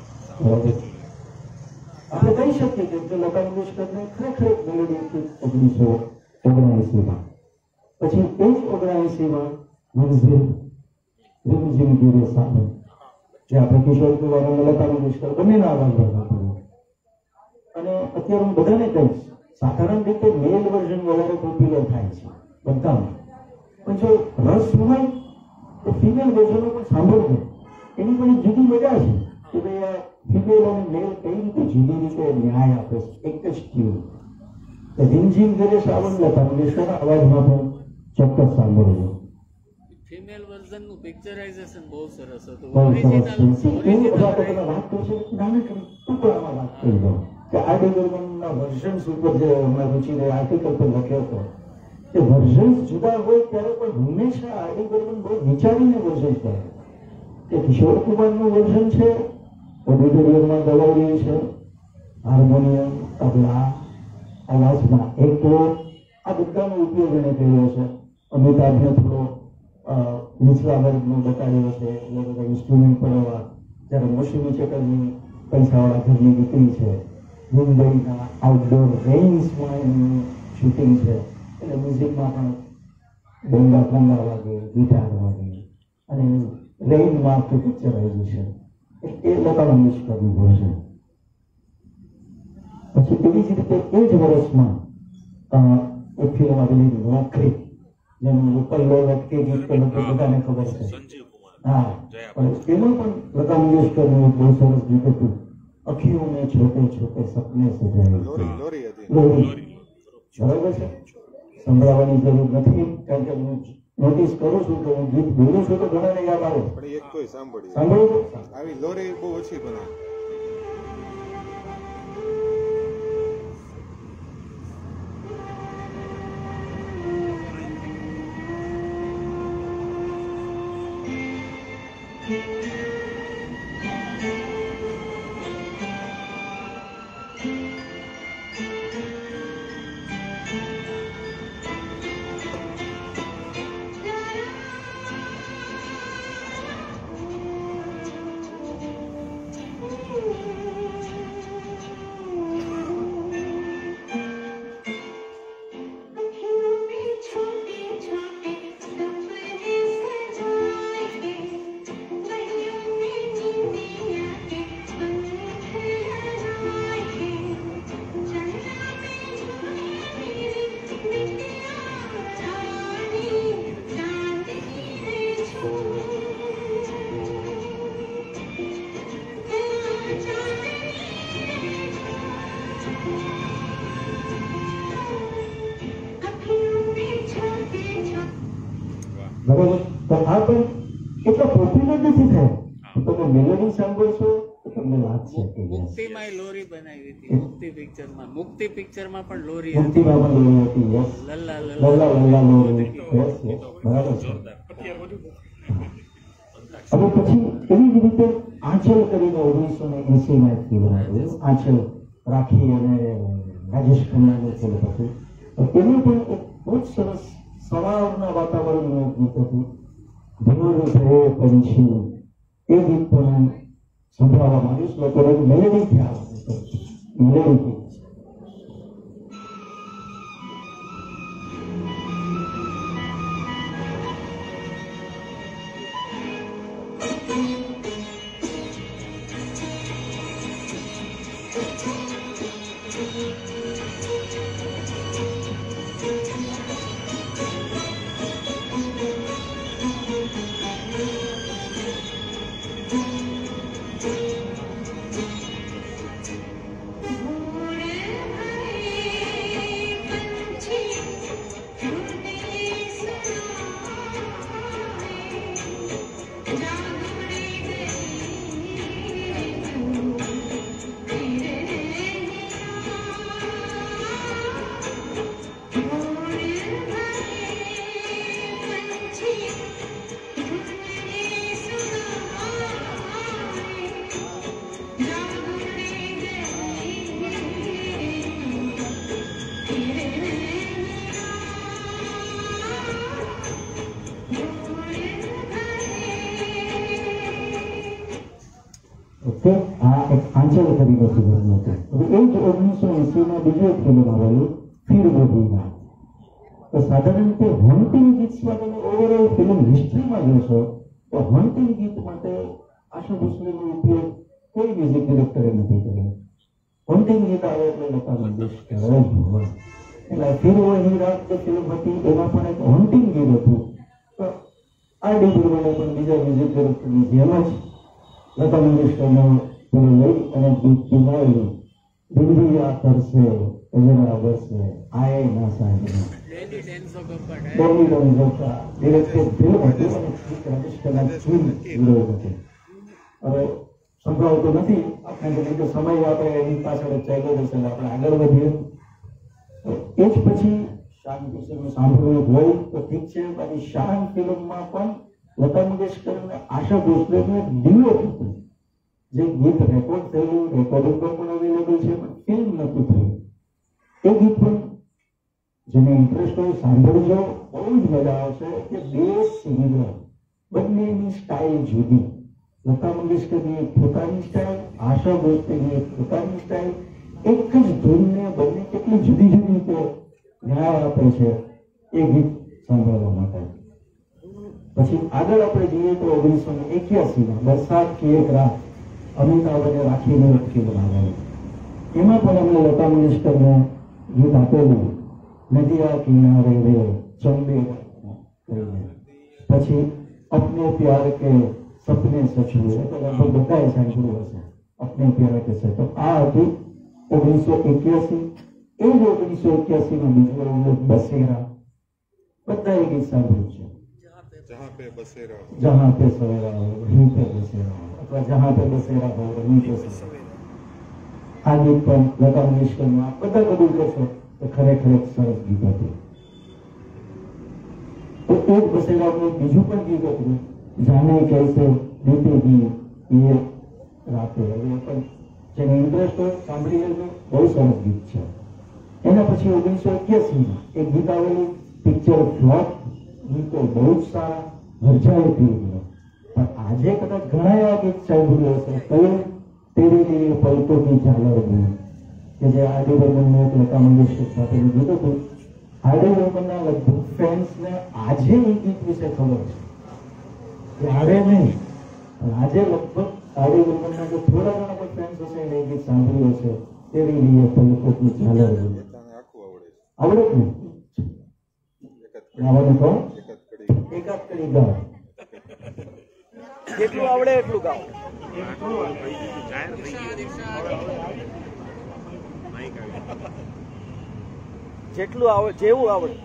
આપણે કહી શકીએ કે લતા મંગેશકરને ખરેખર એક મેલોડી હતી 1979માં. પછી એ જ 79માં રીમઝીમ ગીરે સામે જે આપણે કિશોર કુમાર અને લતા મંગેશકર બંનેના અવાજ પડ્યો. અને અત્યારે હું બધાને કહીશ, સાધારણ રીતે મેલ વર્ઝન વધારે પોપ્યુલર થાય છે બધામાં, પણ જો રસ હોય તો ફિમેલ વર્ઝનો પણ સાંભળજો. એની પણ એક જુદી મજા છે કે ભાઈ આ ફિમેલ અને મેલ કઈ રીતે જુદી રીતે ન્યાય આપે છે એક જ ટ્યુન. રીમઝીમ ગીરે સાવન લતા મંગેશકરના અવાજમાં પણ ચોક્કસ સાંભળજો. ફિમેલ વર્ઝન નું પિક્ચરાઇઝેશન બહુ સરસ હતું. બહુ સરસ છે. ઓરિજિનલ હું વાત કરું છું નાનકડી ટુકડામાં વાત કરી દઉં કે આર.ડી. બર્મનના વર્ઝન્સ ઉપર જે હમણાં રુચિને આર્ટિકલ પર લખ્યો હતો, કે વર્ઝન્સ જુદા હોય ત્યારે પણ હંમેશા આર.ડી. બર્મન બહુ વિચારીને વર્ઝન કરે. કે કિશોર કુમારનું વર્ઝન છે, ઓડિટોરિયમમાં ગવાયું છે, હાર્મોનિયમ, તબલા, અવાજમાં એકલો, આ બધાનો ઉપયોગ એને કર્યો છે. અમિતાભને થોડો નીચલા વર્ગનો બતાડ્યો છે, એટલે બધા ઇન્સ્ટ્રુમેન્ટ પર જ્યારે મોસમી ચેટર્જી પૈસાવાળા ઘરની દીકરી છે, મુંબઈના આઉટડોર રેન્જમાં એનું શૂટિંગ છે, એટલે મ્યુઝિકમાં પણ ડોંગા વાગે, ગિટાર વાગે, અને રેઇનમાં આખું પિક્ચરાઇઝેશન એ લતા મંગેશકરનું છે. પછી એવી જ રીતે એ જ વર્ષમાં એક ફિલ્મ આવેલી નોકરી, જેનું પલ્લો લટકે ગીત તો લગભગ બધાને ખબર છે. હા, પણ એમાં પણ લતા મંગેશકરનું એક બહુ સરસ ગીત હતું, અખિયો મેં છોટે છોટે સપને સજાએ. લોરી, બરાબર છે, સંભળાવવાની જરૂર નથી, કારણ કે હું નોટિસ કરું છું કે હું ગીત બોલું છું તો ઘણાને યાદ આવે. પણ એક કોઈ સાંભળ્યું સાંભળ્યું તો આવી લોરી બહુ ઓછી બનાવે. બરાબર, તો આ પણ એટલો પોપ્યુલર નથી થયો. તમે મેલોડી સાંભળશો તો તમને લાગશે કે મુક્તિમાં લોરી બનાવી હતી. મુક્તિ પિક્ચરમાં પણ લોરી હતી. મુક્તિમાં પણ લોરી હતી. યસ, લલ્લા લલ્લા લલ્લા લોરી. યસ, બરાબર છે. હવે પછી એવી જ રીતે આંચલ કરીને 1980માં એક ફિલ્મ આવ્યું, આંચલ, રાખી અને રાજેશ ખન્નાનું ફિલ્મ હતું. એનું પણ એક બહુ જ સરસ સવારના વાતાવરણનું ગીત હતું, ભોર ભરે પંછી. એ ગીત પણ સંભળાવવા માંગીશ. લોકોને મેલેડીથી આવે, મેલેડીથી. આ એક આંચલ કરીને ફિલ્મ હતું. હવે એ જ 1980માં બીજું એક ફિલ્મ આવેલું, ફિર મોદીના. તો સાધારણ રીતે હોન્ટિંગ ગીત્સમાં તમે ઓવરઓલ ફિલ્મ હિસ્ટ્રીમાં જોશો તો હોન્ટિંગ ગીત માટે આશા ભોસલેનો ઉપયોગ કોઈ મ્યુઝિક ડિરેક્ટરે નથી કર્યો. હોન્ટિંગ ગીત આવે એટલે લતા મંગેશકર જ હોય. એટલે ફિર વો હી રાત જે ફિલ્મ હતી એમાં પણ એક હોન્ટિંગ ગીત હતું. તો આર.ડી. બર્મને પણ બીજા મ્યુઝિક ડિરેક્ટરની જેમ જ લતા મંગેશકરનો પેલું લઈ અને ગીત બનાવેલું. દિલ્હી આ કરશે એજના બસે આય ના સાંજના ડેલી ડેન્સો કપટ ડોલી ડોલી જોતા ડિરેક્ટેડ ફિલ્મ હતી અને ગીત રાજેશકરના ફિલ્મ હીરો હતી. હવે સંભળાવતો નથી આપણે કે તો સમય આપણે એની પાછળ જ ચાલ્યો જશે એટલે આપણે આગળ વધીએ. તો એ જ પછી શાન કિશોરનું સાંભળવું હોય તો ઠીક છે. બાકી શાન ફિલ્મમાં પણ લતા મંગેશકર અને આશા ભોસલેનું એક ડિયુએટ હતું જે ગીત રેકોર્ડ થયેલું, રેકોર્ડિંગ પર પણ અવેલેબલ છે પણ ફિલ્મ નહોતું થયું. એ ગીત પણ જેને ઇન્ટરેસ્ટ હોય સાંભળજો, બહુ જ મજા આવશે કે બે સિંગર બંનેની સ્ટાઇલ જુદી. લતા મંગેશકરની એક પોતાની સ્ટાઇલ, આશા ભોસલેની એક પોતાની સ્ટાઇલ. એક જ ધૂનને બંને કેટલી જુદી જુદી રીતે ન્યાય આપે છે એ ગીત સાંભળવા માટે. પછી આગળ આપણે જોઈએ તો 1981માં બરસાત કી એક રાત અમિતાભ અને રાખીને એક ફિલ્મ આવી. એમાં પણ અમને લતા મંગેશકરને ગીત આપેલું નદિયા કિનારે રે ચંબે કરીને. પછી અપને પ્યાર કે સપને સચવે તો લગભગ બધાએ સાંભળ્યું હશે અપને પ્યાર કે સપને. તો આ હતું 1981. એ જ 1981માં બીજું આવ્યું બસેરા. બધાએ ગીત સાંભળ્યું છે. जहाँ पे बसेरा हो जहाँ पे सवेरा हो वहीं पे बसेरा हो अथवा जहाँ पे बसेरा हो वहीं पे सवेरा. આ ગીત પણ લતા મંગેશકરનું આ બધા કબૂલ કરશો તો ખરેખર એક સરસ ગીત હતું. તો એક બસેરાનું બીજું પણ ગીત હતું જાને કૈસે બીતેગી એ રાતે. હવે પણ જેને ઇન્ટરેસ્ટ હોય સાંભળી લેજો, બહુ સરસ ગીત છે. એના પછી 1981માં એક ગીત આવેલું પિક્ચર ફ્લોપ. ગીતો બહુ જ સારા હરજાઈ ફિલ્મ. પણ આજે કદાચ ઘણા એવા ગીત સાંભળ્યું હશે કયું તેરી લીએ પલકો કી ઝાલર બૂમ કે જે આર.ડી. બર્મનનું એક લતા મંગેશકર સાથેનું ગીત હતું. આર.ડી. બર્મનના લગભગ ફેન્સને આજે એ ગીત વિશે ખબર છે. ત્યારે નહીં પણ આજે લગભગ આર.ડી. બર્મનના જે થોડા ઘણા પણ ફેન્સ હશે એને એ ગીત સાંભળ્યું હશે તેરી લીએ પલકો કી ઝાલર બૂમ. તને આખું આવડે આવડે જ નહીં ગાવાનું કહો છે એક જ કડી એકાદ કડી ગાઓ. જેટલું આવડે એટલું ગાઓ. જેટલું આવડે જેવું આવડે.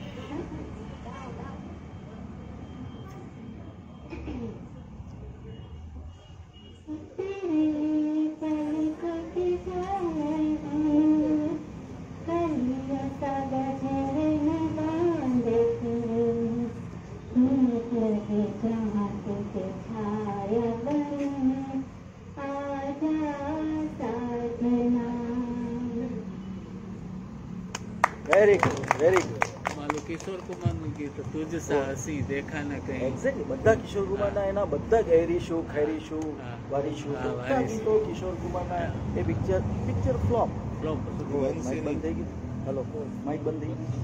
Very good, very good. માલું કિશોર કુમારનું ગીત તુજ સા હસી દેખા ન કहीं. એક્ઝેક્ટલી બધા કિશોર કુમારના એના બધા જ હેરીશું ખૈરીશું હા. વારીશું હા, બધા વારીશું. ગીતો કિશોર કુમારના એ પિક્ચર ફ્લોપ. ફ્લોપ માઇક બંધ થઈ ગયું. હેલો માઇક બંધ થઈ ગયું.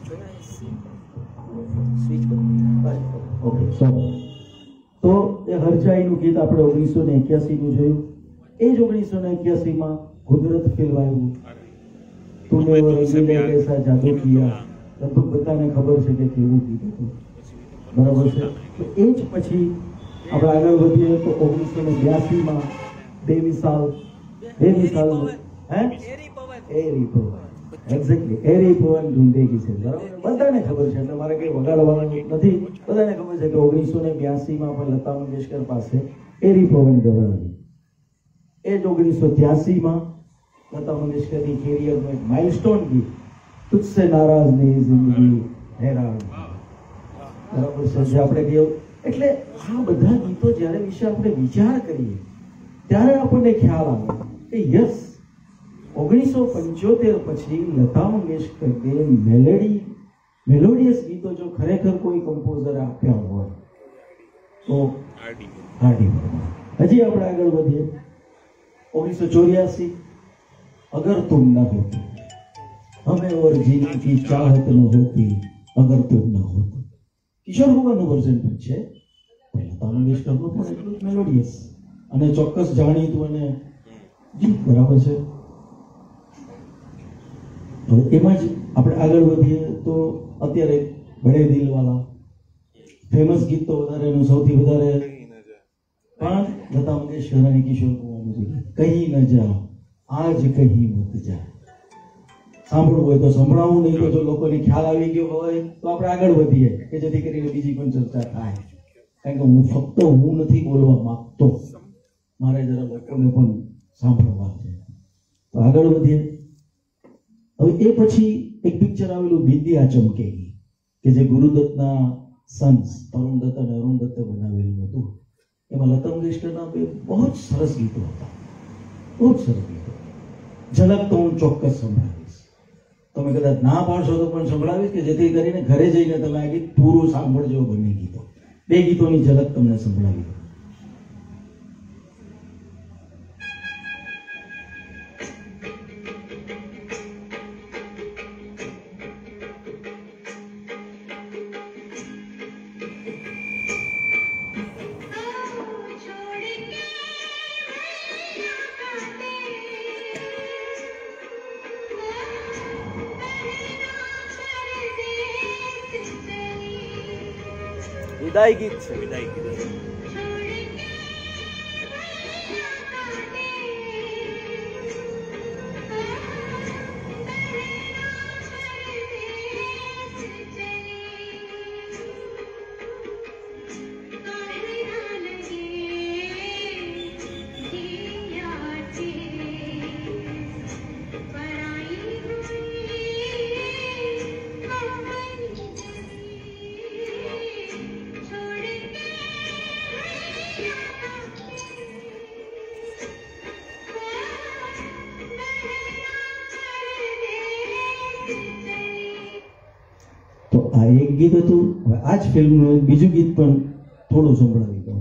સ્વિચ બંધ. ઓકે સરસ. તો એ હરજાઈનું ગીત આપણે 1981નું જોયું. એ જ 1981માં કુદરત ફિલ્મ આવ્યું તુને વો રંગીલે જૈસા જાદુ કિયા. લગભગ બધાને ખબર છે કે કેવું ગીત હતું. બરાબર છે. તો એ જ પછી આપણે આગળ વધીએ તો 1982માં બેમિસાલ હે એરી પવન. એરી પવન એક્ઝેક્ટલી એરી પવન ઢૂંઢેગી છે. બરાબર બધાને ખબર છે એટલે મારે કંઈ વગાડવાનું નથી. બધાને ખબર છે કે 1982માં પણ લતા મંગેશકર પાસે એરી પવન ગવાવી. એ જ 1983માં લતા મંગેશકરની કેરિયરનું એક માઇલસ્ટોન ગીત તુજસે નારાજ નહીં જિંદગી હેરાન. બરાબર છે જે આપણે કહ્યું. એટલે આ બધા ગીતો જ્યારે વિશે આપણે વિચાર કરીએ ત્યારે આપણને ખ્યાલ આવે કે યસ 1975 પછી લતા મંગેશકરે મેલોડિયસ ગીતો જો ખરેખર કોઈ કમ્પોઝર આપ્યા હોય તો આર.ડી. બર્મન. હજી આપણે આગળ વધીએ 1984 अगर तुम न होती हमें और जीने की चाहत न होती અગર તો ન હોત. કિશોર કુમારનું વર્ઝન પણ છે. લતા મંગેશકરનું પણ એટલું જ મેલોડિયસ અને ચોક્કસ જાણીતું અને ગીત બરાબર છે. હવે એમાં જ આપણે આગળ વધીએ તો અત્યારે બડે દિલવાલા ફેમસ ગીત તો વધારે એનું સૌથી વધારે कहीं न जाए પણ લતા મંગેશકર અને કિશોર કુમારનું છે કહી ન જા આજ કહી મત જા. સાંભળવું હોય તો સંભળાવવું, નહીં તો જો લોકોને ખ્યાલ આવી ગયો હોય તો આપણે આગળ વધીએ કે જેથી કરીને બીજી પણ ચર્ચા થાય. કારણ કે હું ફક્ત હું નથી બોલવા માંગતો, મારે જરા લોકોને પણ સાંભળવા છે. તો આગળ વધીએ. હવે એ પછી એક પિક્ચર આવેલું બિંદિયા ચમકેગી કે જે ગુરુદત્તના સન્સ તરુણ દત્ત અને અરુણ દત્તે બનાવેલું હતું. એમાં લતા મંગેશકરના બે બહુ જ સરસ ગીતો હતા, બહુ જ સરસ ગીતો. ઝલક તો હું ચોક્કસ સંભળાવીશ, તમે કદાચ ના પાડશો તો પણ સંભળાવીશ કે જેથી કરીને ઘરે જઈને તમે આ ગીત પૂરું સાંભળજો. બંને ગીતો, બે ગીતોની ઝલક તમને સંભળાવી દો. વિદાય ગીત છે. વિદાય કીધી. તો આ એક ગીત હતું. હવે આ જ ફિલ્મનું એક બીજું ગીત પણ થોડું સંભળાવી દઉં.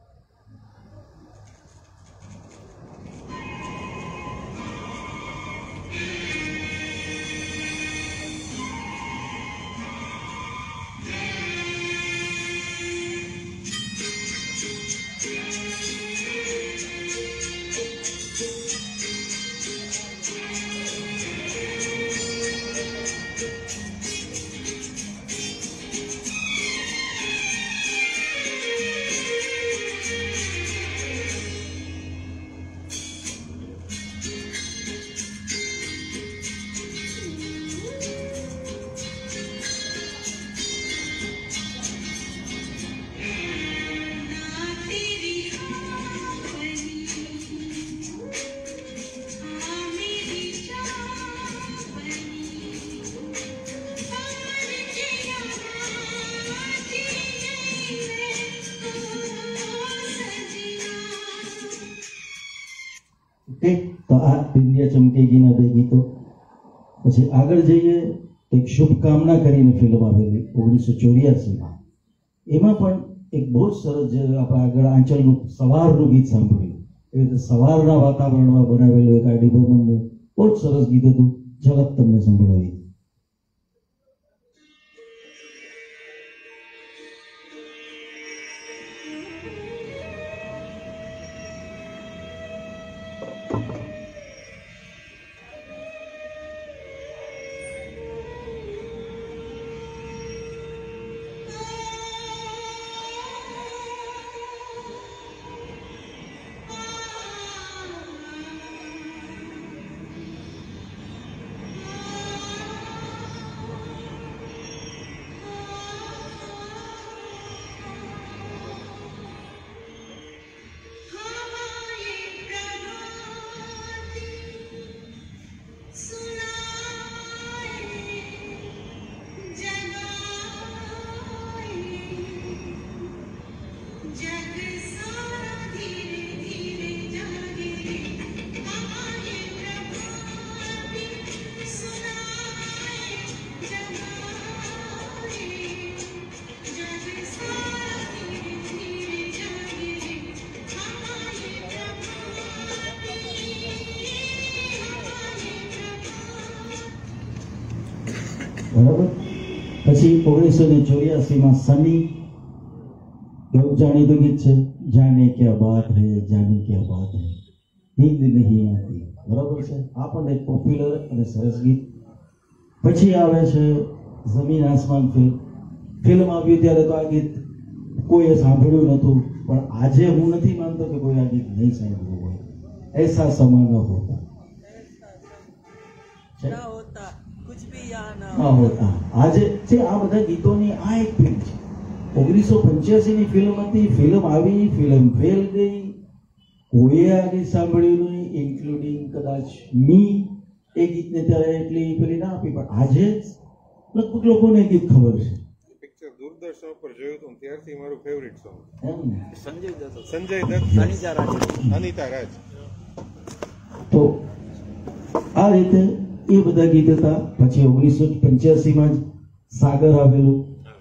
ઓકે, તો આ બિંદિયા ચમકેગીના બે ગીતો. પછી આગળ જઈએ તો એક શુભકામના કરીને ફિલ્મ આવેલી 1984માં. એમાં પણ એક બહુ જ સરસ, જે આપણે આગળ આંચલનું સવારનું ગીત સાંભળ્યું એ રીતે સવારના વાતાવરણમાં બનાવેલું એક આર ડી બર્મનનું બહુ જ સરસ ગીત હતું. ઝલક તમને સંભળાવી. બરાબર. પછી પછી 1984માં સની, બહુ જાણીતું ગીત છે, જાને ક્યા બાત હૈ, જાને ક્યા બાત હૈ, નીંદ નહીં આતી, બરાબર છે. આ પણ એક પોપ્યુલર અને સરસ ગીત. પછી આવે છે જમીન આસમાન ફિલ્મ આવી ત્યારે તો આ ગીત કોઈએ સાંભળ્યું નહોતું, પણ આજે હું નથી માનતો કે કોઈ આ ગીત નહીં સાંભળ્યું હોય. એસા સમા ન હોતા, ના હોતા કુછ ભી યહાં ના ના હોતા. આજે જે આ બધા ગીતોની આ એક ફિલ્મ છે. 1985ની ફિલ્મ હતી, ફિલ્મ આવી, ફિલ્મ ફેલ ગઈ, કોઈએ આ ગીત સાંભળ્યું નહીં, ઇન્ક્લુડિંગ કદાચ મી. એ ગીતને ત્યારે એટલી પેલી ના આપી, પણ આજે લગભગ લોકોને ગીત ખબર છે. પિક્ચર દૂરદર્શન ઉપર જોયું હતું ત્યારથી મારું ફેવરિટ સોંગ એમ ને? સંજય દત્ત, સંજય દત્ત, અનિતા રાજ. અનિતા રાજ. તો આ રીતે એ બધા ગીત હતા. પછી 1985માં જ સાગર આવેલું.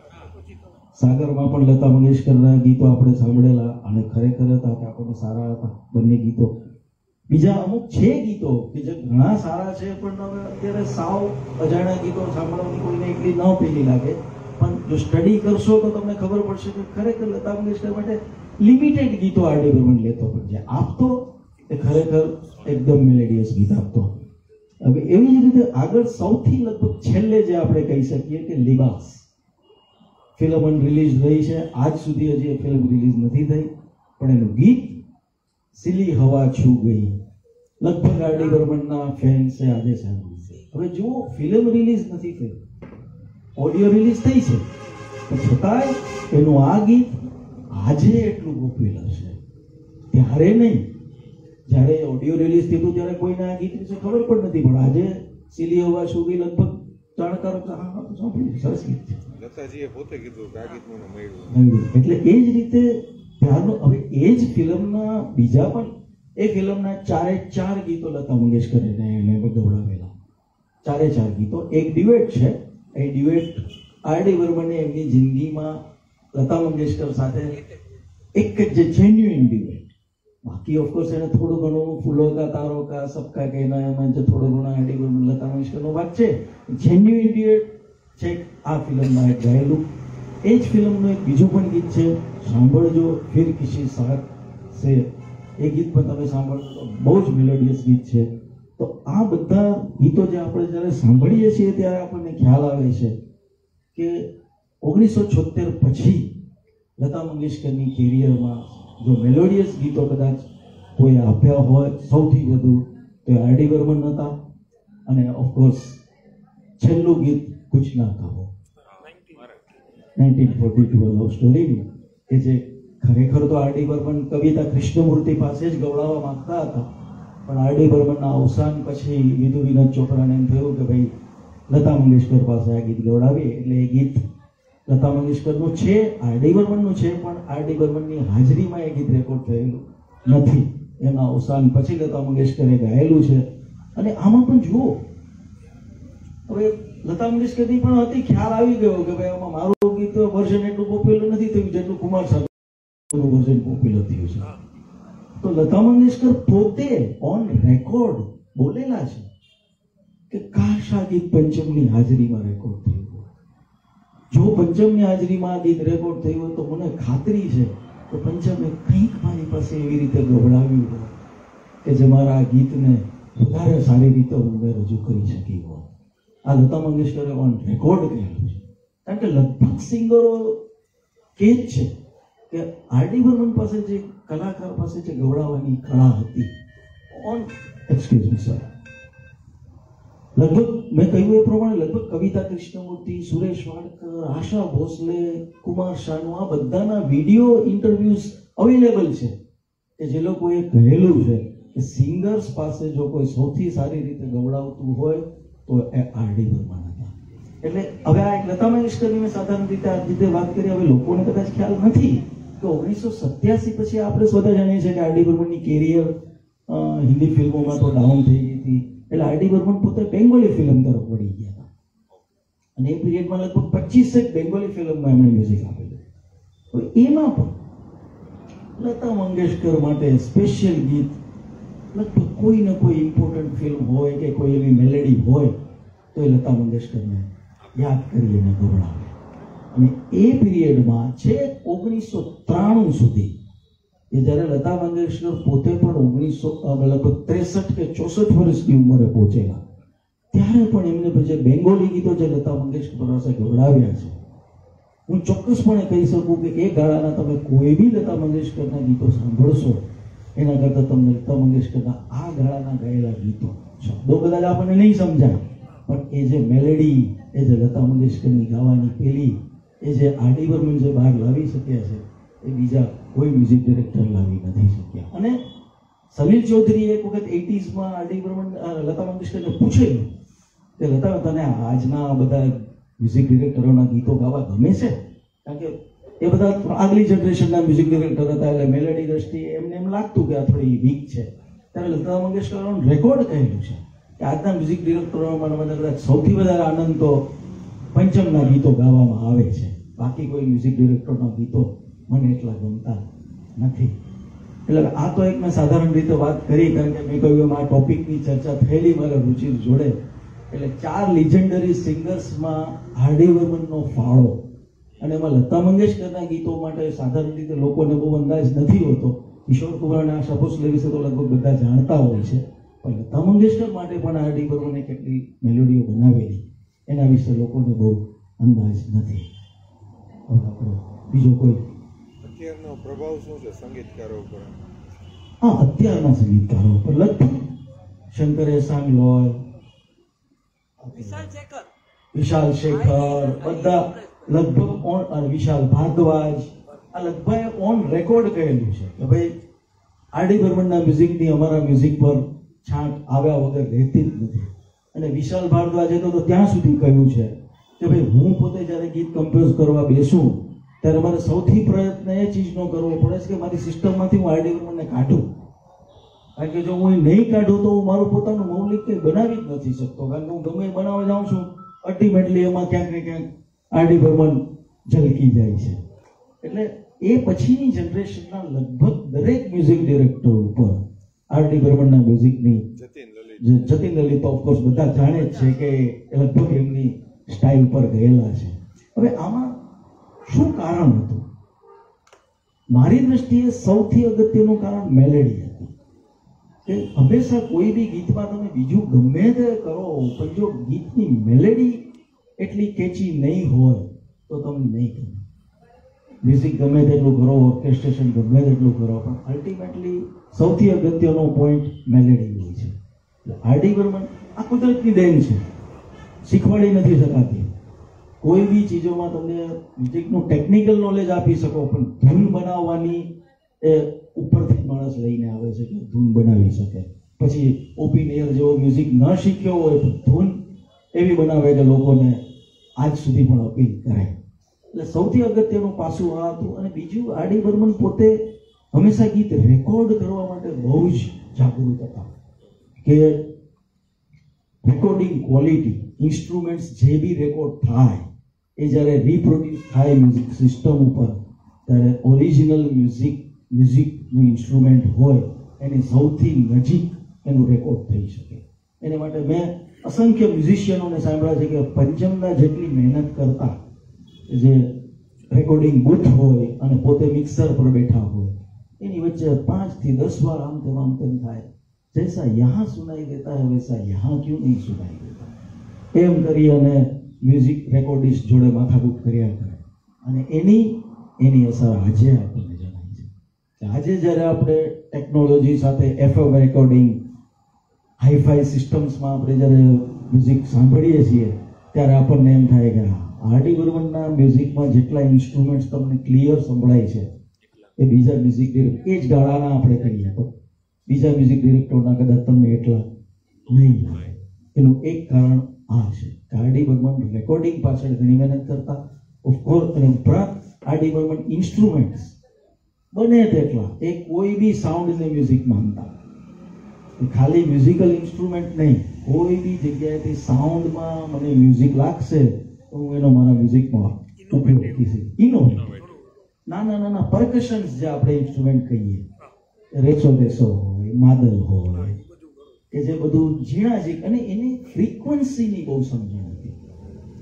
સાગરમાં પણ લતા મંગેશકરના ગીતો આપણે સાંભળેલા અને ખરેખર હતા કે આપણને સારા હતા બંને ગીતો. બીજા અમુક છે ગીતો કે જે ઘણા સારા છે, પણ હવે અત્યારે સાવ અજાણ્યા ગીતો સાંભળવાની કોઈને એટલી ન પેલી લાગે. પણ જો સ્ટડી કરશો તો તમને ખબર પડશે કે ખરેખર લતા મંગેશકર માટે લિમિટેડ ગીતો આર.ડી. બર્મન લેતો, પણ જે આપતો એ ખરેખર એકદમ મેલેડિયસ ગીત આપતો. હવે એવી જ રીતે આગળ સૌથી લગભગ છેલ્લે જે આપણે કહી શકીએ કે લિબાસ ફિલ્મ રિલીઝ રહી છે, આજ સુધી હજી એ ફિલ્મ રિલીઝ નથી થઈ, પણ એનું ગીત સિલી હવા છૂ ગઈ લગભગ આર.ડી. બર્મનના ફેન્સે આજે સાંભળ્યું છે. હવે જુઓ, ફિલ્મ રિલીઝ નથી થઈ, ઓડિયો રિલીઝ થઈ છે, પણ છતાંય એનું આ ગીત આજે એટલું પોપ્યુલર છે. ત્યારે નહીં, જ્યારે ઓડિયો રિલીઝ થયું ત્યારે કોઈને આ ગીત વિશે ખબર પણ નથી, પણ આજે સિલી હવા છૂ ગઈ લગભગ જાણકારો સાંભળ્યું. સરસ ગીત છે. લતાજીએ પોતે કીધું કે આ ગીત મને મળ્યું. એટલે એ જ રીતે ત્યારનું. હવે એ જ ફિલ્મના બીજા પણ, એ ફિલ્મના 4 ગીતો લતા મંગેશકરે એને ગવડાવેલા. 4 ગીતો. એક ડ્યુએટ છે. એ ડ્યુએટ આર.ડી. બર્મને એમની જિંદગીમાં લતા મંગેશકર સાથે એક જ જે જેન્યુઇન ડ્યુએટ. બાકી ઓફકોર્સ એને થોડું ઘણું ફૂલો કા તારો કા સબકા કહેના એમાં જે થોડું ઘણું આર.ડી. બર્મન લતા મંગેશકરનો ભાગ છે. જેન્યુઇન ડ્યુએટ છે આ ફિલ્મમાં એક ગાયેલું. એ જ ફિલ્મનું એક બીજું પણ ગીત છે, સાંભળજો ફિર કિસી સાથ સે. એ ગીત પણ તમે સાંભળજો તો બહુ જ મેલોડિયસ ગીત છે. તો આ બધા ગીતો જે આપણે જ્યારે સાંભળીએ છીએ ત્યારે આપણને ખ્યાલ આવે છે કે 1976 પછી લતા મંગેશકરની કેરિયરમાં જો મેલોડિયસ ગીતો કદાચ કોઈ આપ્યા હોય સૌથી વધુ તો આર.ડી. બર્મન હતા. અને ઓફકોર્સ છેલ્લું ગીત કુછ ના કહો 1942 લવ સ્ટોરીની, કે જે ખરેખર તો આર.ડી. બર્મન કવિતા કૃષ્ણમૂર્તિ પાસે જ ગવડાવવા માંગતા હતા, પણ આર.ડી. બર્મનના અવસાન પછી વિધુ વિનોદ ચોપરાને એમ થયું કે ભાઈ લતા મંગેશકર પાસે આ ગીત ગવડાવીએ. એટલે એ ગીત લતા મંગેશકરનું છે, આર.ડી. બર્મનનું છે, પણ આર.ડી. બર્મનની હાજરીમાં એ ગીત રેકોર્ડ થયેલું નથી. એના અવસાન પછી લતા મંગેશકરે ગાયેલું છે. અને આમાં પણ જુઓ, હવે લતા મંગેશકરની પણ હતી ખ્યાલ આવી ગયો કે ભાઈ આમાં મારું ગીત વર્ઝન એટલું પોપ્યુલર નથી થયું જેટલું કુમાર સાનુનું વર્ઝન પોપ્યુલર થયું છે. તો લતા મંગેશકર પોતે ઓન રેકોર્ડ બોલેલા છે કે કાશ આ ગીત પંચમની હાજરીમાં રેકોર્ડ થયું હોય. જો પંચમની હાજરીમાં આ ગીત રેકોર્ડ થયું હોય તો મને ખાતરી છે કે પંચમે કંઈક મારી પાસે એવી રીતે ગવડાવ્યું હોય કે જે મારા આ ગીતને વધારે સારી રીતે હું રજૂ કરી શકી હોય. આ લતા મંગેશકરે ઓન રેકોર્ડ કહેલું છે. કારણ કે લગભગ સિંગરો કે જ છે કે આર.ડી. બર્મન પાસે જે કલાકાર પાસે જે ગવડાવવાની કળા હતી ઓન એક્સક્યુઝ મી સર, લગભગ મેં કહ્યું એ પ્રમાણે લગભગ કવિતા કૃષ્ણમૂર્તિ, સુરેશ વાડકર, આશા ભોસલે, કુમાર શાનુ આ બધાના વિડીયો ઇન્ટરવ્યુઝ અવેલેબલ છે કે જે લોકોએ કહેલું છે કે સિંગર્સ પાસે જો કોઈ સૌથી સારી રીતે ગવડાવતું હોય તો એ આર.ડી. બર્મન હતા. એટલે હવે આ એક લતા મંગેશકરની મેં સાધારણ રીતે આ રીતે વાત કરી. હવે લોકોને કદાચ ખ્યાલ નથી કે 1987 પછી આપણે બધા જાણીએ છીએ કે આર.ડી. બર્મનની કેરિયર હિન્દી ફિલ્મોમાં તો ડાઉન થઈ ગઈ હતી. એટલે આર.ડી. બર્મન પોતે બેંગોલી ફિલ્મ તરફ વળી ગયા હતા અને એ પીરિયડમાં લગભગ 25 બેંગોલી ફિલ્મમાં એમણે મ્યુઝિક આપેલું. તો એમાં પણ લતા મંગેશકર માટે સ્પેશિયલ ગીત લગભગ કોઈ ને કોઈ ઇમ્પોર્ટન્ટ ફિલ્મ હોય કે કોઈ એવી મેલેડી હોય તો એ લતા મંગેશકરને યાદ કરી અને ગવડાવે. અને એ પીરિયડમાં છે 1993 સુધી એ જ્યારે લતા મંગેશકર પોતે પણ 1963 કે 64 વર્ષની ઉંમરે પહોંચેલા, ત્યારે પણ એમને પછી બેંગોલી ગીતો જે લતા મંગેશકર પાસે ગવડાવ્યા છે, હું ચોક્કસપણે કહી શકું કે એ ગાળાના તમે કોઈ બી લતા મંગેશકરના ગીતો સાંભળશો એના કરતાં તમને લતા મંગેશકરના આ ગાળાના ગાયેલા ગીતો, શબ્દો કદાચ આપણને નહીં સમજાય, પણ એ જે મેલેડી, એ જે લતા મંગેશકરની ગાવાની પેલી, એ જે આર.ડી. બર્મન જે બહાર લાવી શક્યા છે એ બીજા કોઈ મ્યુઝિક ડિરેક્ટર લાવી નથી શક્યા. અને સલીલ ચૌધરીએ એક વખત 80s આર.ડી. બર્મન લતા મંગેશકરને પૂછેલું કે લતા, તને આજના બધા મ્યુઝિક ડિરેક્ટરોના ગીતો ગાવા ગમે છે? કારણ કે એ બધા આગલી જનરેશનના મ્યુઝિક ડિરેક્ટર હતા, એટલે મેલેડી દ્રષ્ટિએ એમને એમ લાગતું કે આ થોડી વીક છે. ત્યારે લતા મંગેશકરનું રેકોર્ડ કહેલું છે કે આજના મ્યુઝિક ડિરેક્ટરોમાં મને કદાચ સૌથી વધારે આનંદ તો પંચમના ગીતો ગાવામાં આવે છે, બાકી કોઈ મ્યુઝિક ડિરેક્ટરના ગીતો મને એટલા ગમતા નથી. એટલે આ તો એક મેં સાધારણ રીતે વાત કરી, કારણ કે મેં કહ્યું આ ટોપિકની ચર્ચા થયેલી મારા રુચિર જોડે. એટલે 4 લિજેન્ડરી સિંગર્સમાં આર.ડી. બર્મનનો ફાળો, અને એમાં લતા મંગેશકરના ગીતો માટે સાધારણ રીતે લોકોને બહુ અંદાજ નથી હોતો. કિશોર કુમાર અને આશા ભોસલે વિશે તો લગભગ બધા જાણતા હોય છે, પણ લતા મંગેશકર માટે પણ આર.ડી. બર્મને કેટલી મેલોડીઓ બનાવેલી એના વિશે લોકોને બહુ અંદાજ નથી. હવે આપણે બીજો કોઈ અત્યારનો પ્રભાવ શું છે સંગીતકારો ઉપર? હા, અત્યારના સંગીતકારો પર લગભગ શંકર એહસાન લોય, વિશાલ શેખર, બધા લગભગ વિશાલ ભારદ્વાજ, આ લગભગ ઓન રેકોર્ડ કહેલું છે કે ભાઈ આર.ડી. બર્મનના મ્યુઝિકની અમારા મ્યુઝિક પર છાંટ આવ્યા વગર રહેતી જ નથી. અને વિશાલ ભારદ્વાજે તો ત્યાં સુધી કહ્યું છે કે ભાઈ હું પોતે જ્યારે ગીત કમ્પોઝ કરવા બેસું ત્યારે મારે સૌથી પ્રયત્ન એ ચીજનો કરવો પડે છે કે મારી સિસ્ટમમાંથી હું આર.ડી. બર્મનને કાઢું. કારણ કે જો હું નહીં કાઢું તો હું મારું પોતાનું મૌલિક કંઈ બનાવી જ નથી શકતો. કારણ કે હું ગમે એ બનાવવા જાઉં છું, અલ્ટિમેટલી એમાં ક્યાંક ને ક્યાંક આર.ડી. બર્મન ઝલકી જાય છે. એટલે એ પછીની જનરેશનના લગભગ દરેક મ્યુઝિક ડિરેક્ટર ઉપર આર.ડી. બર્મનના મ્યુઝિકની, જતીન લલિત ઓફકોર્સ બધા જાણે જ છે કે લગભગ એમની સ્ટાઇલ પર ગયેલા છે. હવે આમાં શું કારણ હતું? મારી દ્રષ્ટિએ સૌથી અગત્યનું કારણ મેલેડી હતી. કે હંમેશા કોઈ બી ગીતમાં તમે બીજું ગમે તે કરો, પણ જો ગીતની મેલેડી એટલી કેચી નહીં હોય તો તમને નહીં ગમે. મ્યુઝિક ગમે તેટલું કરો, ઓર્કેસ્ટ્રેશન ગમે તેટલું કરો, પણ અલ્ટિમેટલી સૌથી અગત્યનો પોઈન્ટ મેલેડી હોય છે. આર.ડી. બર્મન આ કુદરતની દેન છે, શીખવાડી નથી શકાતી. કોઈ બી ચીજોમાં તમને મ્યુઝિકનું ટેકનિકલ નોલેજ આપી શકો, પણ ધૂન બનાવવાની એ ઉપરથી માણસ લઈને આવે છે કે ધૂન બનાવી શકે. પછી ઓપી નયર જેવો મ્યુઝિક ન શીખ્યો હોય તો ધૂન એવી બનાવે કે લોકોને આજ સુધી પણ અપીલ કરે. એટલે સૌથી અગત્યનું પાસું આ હતું. અને બીજું, આર.ડી. બર્મન પોતે હંમેશા ગીત રેકોર્ડ કરવા માટે બહુ જ જાગૃત હતા કે રેકોર્ડિંગ ક્વોલિટી, ઇન્સ્ટ્રુમેન્ટ્સ જે બી રેકોર્ડ થાય એ જ્યારે રીપ્રોડ્યુસ થાય મ્યુઝિક સિસ્ટમ ઉપર, ત્યારે ઓરિજિનલ મ્યુઝિકનું ઇન્સ્ટ્રુમેન્ટ હોય એની સૌથી નજીક એનું રેકોર્ડ થઈ શકે. એને માટે મેં અસંખ્ય મ્યુઝિશિયનોને સાંભળ્યા છે કે પંચમના જેટલી મહેનત કરતા જે રેકોર્ડિંગ બૂથ હોય અને પોતે મિક્સર પર બેઠા હોય એની વચ્ચે 5 થી 10 વાર આમ તેમ થાય, જૈસા યહાં સુનાઈ દેતા હૈ વૈસા યહાં ક્યું નહીં સુનાઈ દેતા, એમ કરી અને મ્યુઝિક રેકોર્ડિસ્ટ જોડે માથાકૂટ કર્યા કરે. અને એની અસર આજે આપણને જણાય છે. આજે જ્યારે આપણે ટેકનોલોજી સાથે FM રેકોર્ડિંગ, હાઈફાઈ સિસ્ટમ્સમાં આપણે જ્યારે મ્યુઝિક સાંભળીએ છીએ ત્યારે આપણને એમ થાય કે આર.ડી. બર્મનના મ્યુઝિકમાં જેટલા ઇન્સ્ટ્રુમેન્ટ્સ તમને ક્લિયર સંભળાય છે એ બીજા મ્યુઝિક ડિરેક્ટર, એ જ ગાળાના આપણે કહીએ તો બીજા મ્યુઝિક ડિરેક્ટરના કદાચ તમને એટલા નહીં લાગે. એનું એક કારણ આ છે કે આર.ડી. બર્મન રેકોર્ડિંગ પાછળ ઘણી મહેનત કરતા. ઓફકોર્સ, અને ઉપરાંત આર.ડી. બર્મન ઇન્સ્ટ્રુમેન્ટ્સ બને તેટલા, એ કોઈ બી સાઉન્ડને મ્યુઝિક માનતા, ખાલી મ્યુઝિકલ ઇન્સ્ટ્રુમેન્ટ નહીં, કોઈ બી જગ્યાએથી સાઉન્ડમાં મને મ્યુઝિક લાગશે તો હું એનો મારા મ્યુઝિકમાં ઉપયોગ કરીશ. ઇનોવેટિવ નાના પરકશન્સ જે આપણે ઇન્સ્ટ્રુમેન્ટ કહીએ, રેસો હોય, માદલ હોય, કે જે બધું ઝીણાઝીક, અને એની ફ્રીક્વન્સીની બહુ સમજણ હતી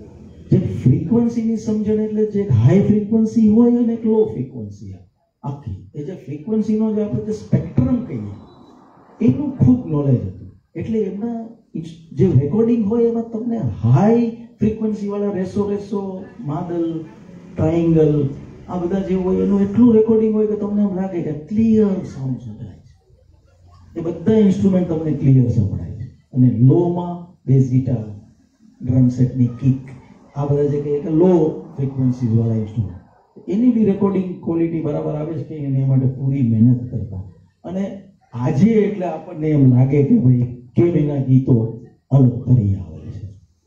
જે ફ્રીક્વન્સીની સમજણ એટલે જે હાઈ ફ્રીક્વન્સી હોય અને એક લો ફ્રીક્વન્સી આખી એ જે ફ્રીક્વન્સીનો જે આપણે જે સ્પેક્ટ્રમ કહીએ એનું ખૂબ નોલેજ હતું. એટલે એમના જે રેકોર્ડિંગ હોય એમાં તમને હાઈ ફ્રીક્વન્સી વાળા રેસો માદલ ટ્રાયંગલ આ બધા જે હોય એનું એટલું રેકોર્ડિંગ હોય કે તમને એમ લાગે કે ક્લિયર સાઉન્ડ સંભળાય છે. એ બધા ઇન્સ્ટ્રુમેન્ટ તમને ક્લિયર સંભળાય છે. અને લોમાં બેઝ ગિટાર, ડ્રમ સેટની કિક આ બધા જે કહીએ કે લો ફ્રીક્વન્સી વાળા ઇન્સ્ટ્રુમેન્ટ એની બી રેકોર્ડિંગ ક્વોલિટી બરાબર આવે છે કે એની માટે પૂરી મહેનત કરતા. અને આજે એટલે આપણને એમ લાગે કે ભાઈ કેમ એના ગીતો અલગ તરી આવે છે.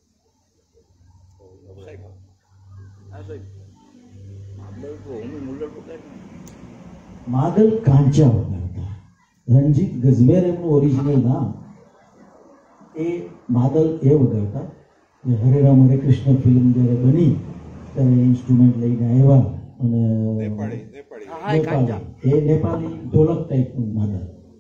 માદલ કાંચા વગાડતા. રણજીત ગજમેર એમનું ઓરિજિનલ નામ. એ માદલ એ વગાડતા જે હરે રામ હરે કૃષ્ણ ફિલ્મ જ્યારે બની ત્યારે ઇન્સ્ટ્રુમેન્ટ લઈને આવ્યા અને નેપાળી ઢોલક ટાઈપનું માદલ.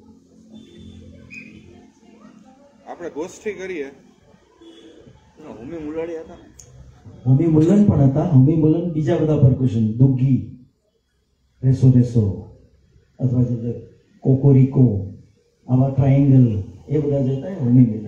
આપણે ગોષ્ઠી કરીએ. હોમી મુલાડી હતા, હોમી મુલ્લન પણ હતા. હોમી મુલ્લન બીજા બધા પરકુશન દુગ્ગી, રેસો અથવા જે કોકોરિકો આવા ટ્રાયંગલ એ બધા જે હતા હોમી મુલ્લન.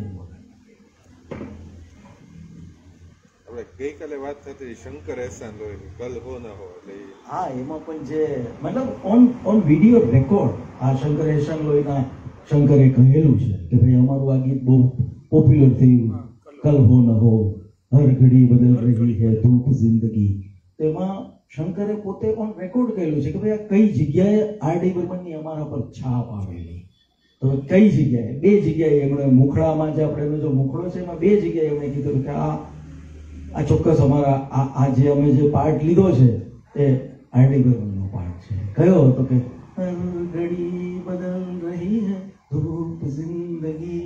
આપણે ગઈકાલે વાત થતી શંકર એહસાન લોહીની કલ હો ન હો એટલે હા એમાં પણ જે મતલબ ઓન વિડીયો રેકોર્ડ આ શંકર એહસાન લોહીના શંકરે કહેલું છે કે ભાઈ અમારું આ ગીત બહુ પોપ્યુલર થયું, કલ હો ન હો, હર ઘડી બદલ રહી હૈ ધૂપ જિંદગી. તેમાં શંકરે પોતે પણ રેકોર્ડ કરેલું છે કે ભાઈ આ કઈ જગ્યાએ આર.ડી. બર્મનની અમારા પર છાપ આવેલી. તો કઈ જગ્યાએ? બે જગ્યાએ એમણે મુખડામાં જે આપણે જો મુખડો છે એમાં બે જગ્યાએ એમણે કીધું કે આ ચોક્કસ અમારા આ જે અમે જે પાર્ટ લીધો છે એ આર.ડી. બર્મનનો પાર્ટ છે. કયો હતો કે હર ઘડી બદલ રહી હૈ ધૂપ જિંદગી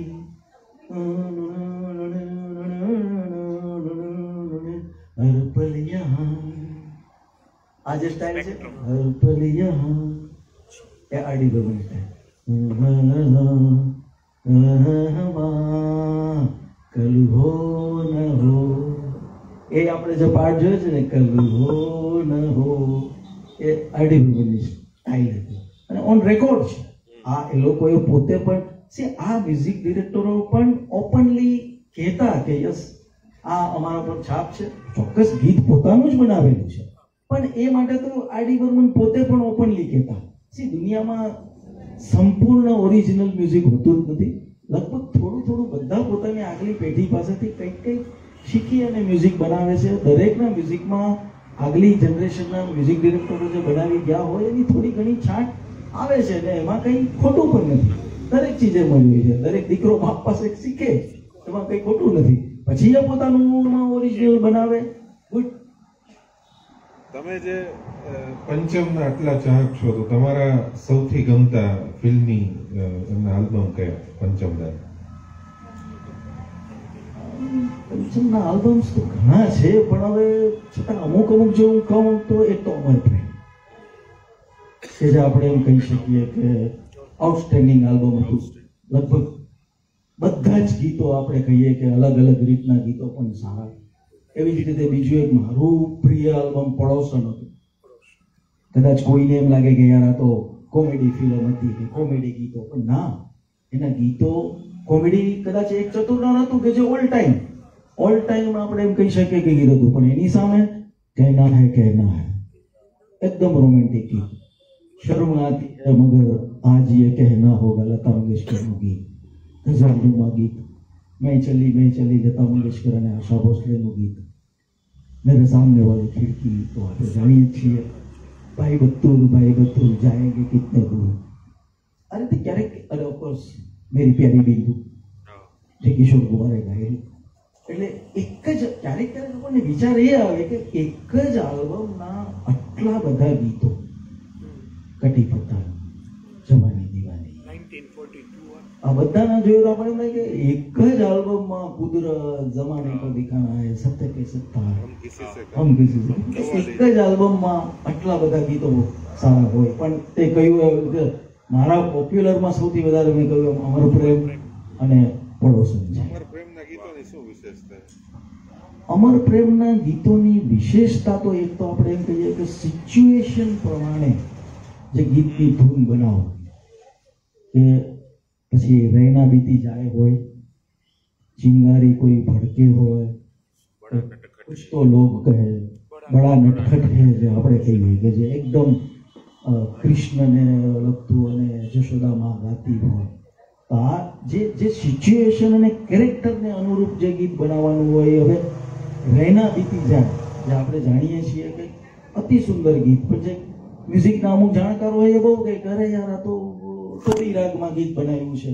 હર પલ યહાં. આ જે સ્ટાઇલ છે હર પલ યહાં એ આર.ડી. બર્મન સ્ટાઇલ. કલ હો ન હો એ આપણે જે પાર્ટ જોયો છે ને કલ હો ન હો એ આર.ડી. બર્મનની સ્ટાઇલ હતી અને ઓન રેકોર્ડ છે. આ એ લોકોએ પોતે પણ આ મ્યુઝિક ડિરેક્ટરો પણ ઓપનલી કહેતા કે યસ આ અમારા પર છાપ છે. ચોક્કસ ગીત પોતાનું જ બનાવેલું છે પણ એ માટે તો આર.ડી. બર્મન પોતે પણ ઓપનલી કહેતા દુનિયામાં સંપૂર્ણ ઓરિજિનલ મ્યુઝિક હોતું જ નથી. લગભગ થોડું બધા પોતાની આગલી પેઢી પાસેથી કંઈક શીખી અને મ્યુઝિક બનાવે છે. દરેકના મ્યુઝિકમાં આગલી જનરેશનના મ્યુઝિક ડિરેક્ટરો જે બનાવી ગયા હોય એની થોડી ઘણી છાંટ આવે છે ને એમાં કંઈ ખોટું પણ નથી. દરેક ચીજે મળવી છે. દરેક દીકરો બાપ પાસે શીખે એમાં કંઈ ખોટું નથી. પછી એ પોતાનું ઓરિજિનલ બનાવે. ગુડ. તમે જે પંચમના આટલા ચાહક છો તો તમારા સૌથી ગમતા ફિલ્મી એમના આલ્બમ કયા પંચમના? પંચમના આલ્બમ્સ તો ઘણા છે પણ હવે છતાં અમુક જો હું કહું તો એક તો અમર પ્રેમ કે જે આપણે એમ કહી શકીએ કે આઉટસ્ટેન્ડિંગ આલ્બમ હતું. લગભગ બધા જ ગીતો આપણે કહીએ કે અલગ અલગ રીતના ગીતો પણ સારા. એવી જ રીતે બીજું એક મારું પ્રિય આલ્બમ પડોસન હતું. કદાચ કોઈને એમ લાગે કે યાર આ તો કોમેડી ફિલ્મ હતી કે કોમેડી ગીતો, પણ ના, એના ગીતો કોમેડી કદાચ એક ચતુર્નાર હતું કે જે ઓલ ટાઈમ આપણે એમ કહી શકીએ કે ગીત હતું. પણ એની સામે કહેના હૈ એકદમ રોમેન્ટિક ગીત. શર્મ આતી હૈ મગર આજ યે કહેના હોગા લતા મંગેશકરનું ગીત. ગઝલનું ગીત મેં ચલી લતા મંગેશકર અને આશા ભોસલેનું ગીત. મેરે સામને વાળી ખિડકી તો આપણે જાણીએ છીએ. ભાઈ બત્તુલ જાએંગે કિતને દૂર. આ રીતે ક્યારેક અને ઓફકોર્સ મેરી પ્યારી બિંદુ જે કિશોર કુમારે ગાયેલું. એટલે એક જ ક્યારેક આપણને વિચાર એ આવે કે એક જ આલ્બમના આટલા બધા ગીતો. કટી પત્તા, જવાની દીવાની, 1942 આ બધાના જોયું તો આપણે એમ લાગે કે એક જ આલ્બમમાં કુદરત, જમાને કો દિખાના હૈ, સત્ય કે સત્તા, હમ કિસી સે, એક જ આલ્બમમાં આટલા બધા ગીતો સારા હોય. પણ તે કહ્યું કે મારા પોપ્યુલરમાં સૌથી વધારે મેં કહ્યું અમર પ્રેમ અને પડોસન છે. અમર પ્રેમના ગીતોની શું વિશેષતા? અમર પ્રેમના ગીતોની વિશેષતા તો એક તો આપણે એમ કહીએ કે સિચ્યુએશન પ્રમાણે જે ગીતની ધૂન બનાવો, કે પછી રૈના બીતી જાય હોય, ચિંગારી કોઈ ભડકે હોય, કુછ તો લોગ કહે, બડા નટખટ હે, જે આપણે કહીએ કે જે એકદમ કૃષ્ણને લગતું અને જશોદામાં ગાતી હોય. તો આ જે સિચ્યુએશન અને કેરેક્ટરને અનુરૂપ જે ગીત બનાવવાનું હોય. હવે રૈના બીતી જાય જે આપણે જાણીએ છીએ કે અતિ સુંદર ગીત, પણ જે મ્યુઝિકના અમુક જાણકાર હોય એ બહુ કંઈ કરે, યાર આ તો તોડી રાગમાં ગીત બનાવ્યું છે,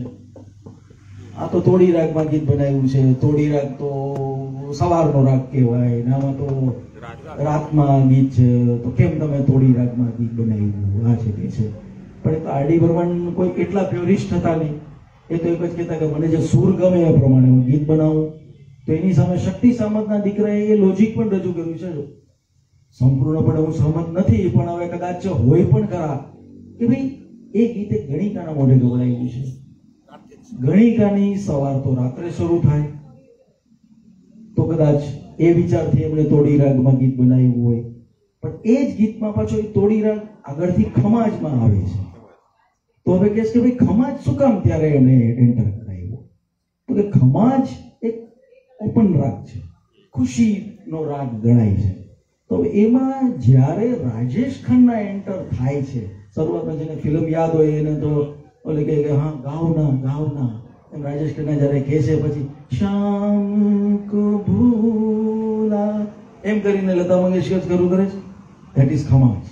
આ તો તોડી રાગમાં ગીત બનાવ્યું છે, તોડી રાગ તો સવારનો રાગ કહેવાય, આમાં તો રાતમાં ગીત છે, તો કેમ તમે તોડી રાગમાં ગીત બનાવ્યું, આ છે તે છે. પણ એ તો આર ડી બર્મન કોઈ એટલા પ્યોરિસ્ટ હતા નહીં. એ તો એક જ કહેતા કે મને જે સૂર ગમે એ પ્રમાણે હું ગીત બનાવું. તો એની સામે શક્તિ સામતના દીકરાએ એ લોજિક પણ રજૂ કર્યું છે. સંપૂર્ણપણે હું સહમત નથી, પણ હવે કદાચ હોય પણ ખરા કે ભાઈ એ ગીતે ગણિકાના મોઢે ગવડાવ્યું છે. ગણિકાની સવાર તો રાત્રે શરૂ થાય, તો કદાચ એ વિચારથી એમણે તોડી રાગમાં ગીત બનાવ્યું હોય. પણ એ જ ગીતમાં પાછો એ તોડી રાગ આગળથી ખમાજમાં આવે છે. તો હવે કહે છે કે ભાઈ ખમાજ શું કામ ત્યારે એને એન્ટર કરાવ્યો? તો કે ખમાજ એક ઓપન રાગ છે, ખુશીનો રાગ ગણાય છે. તો એમાં જ્યારે રાજેશ ખન્ના એન્ટર થાય છે, શરૂઆતમાં જેને ફિલ્મ યાદ હોય એને તો ઓલે કહે કે હા ગાવના એમ રાજેશ ખન્ના જ્યારે કહે છે, પછી શામ કો ભૂલા એમ કરીને લતા મંગેશકર શરૂ કરે છે, ધેટ ઇઝ ખમાજ.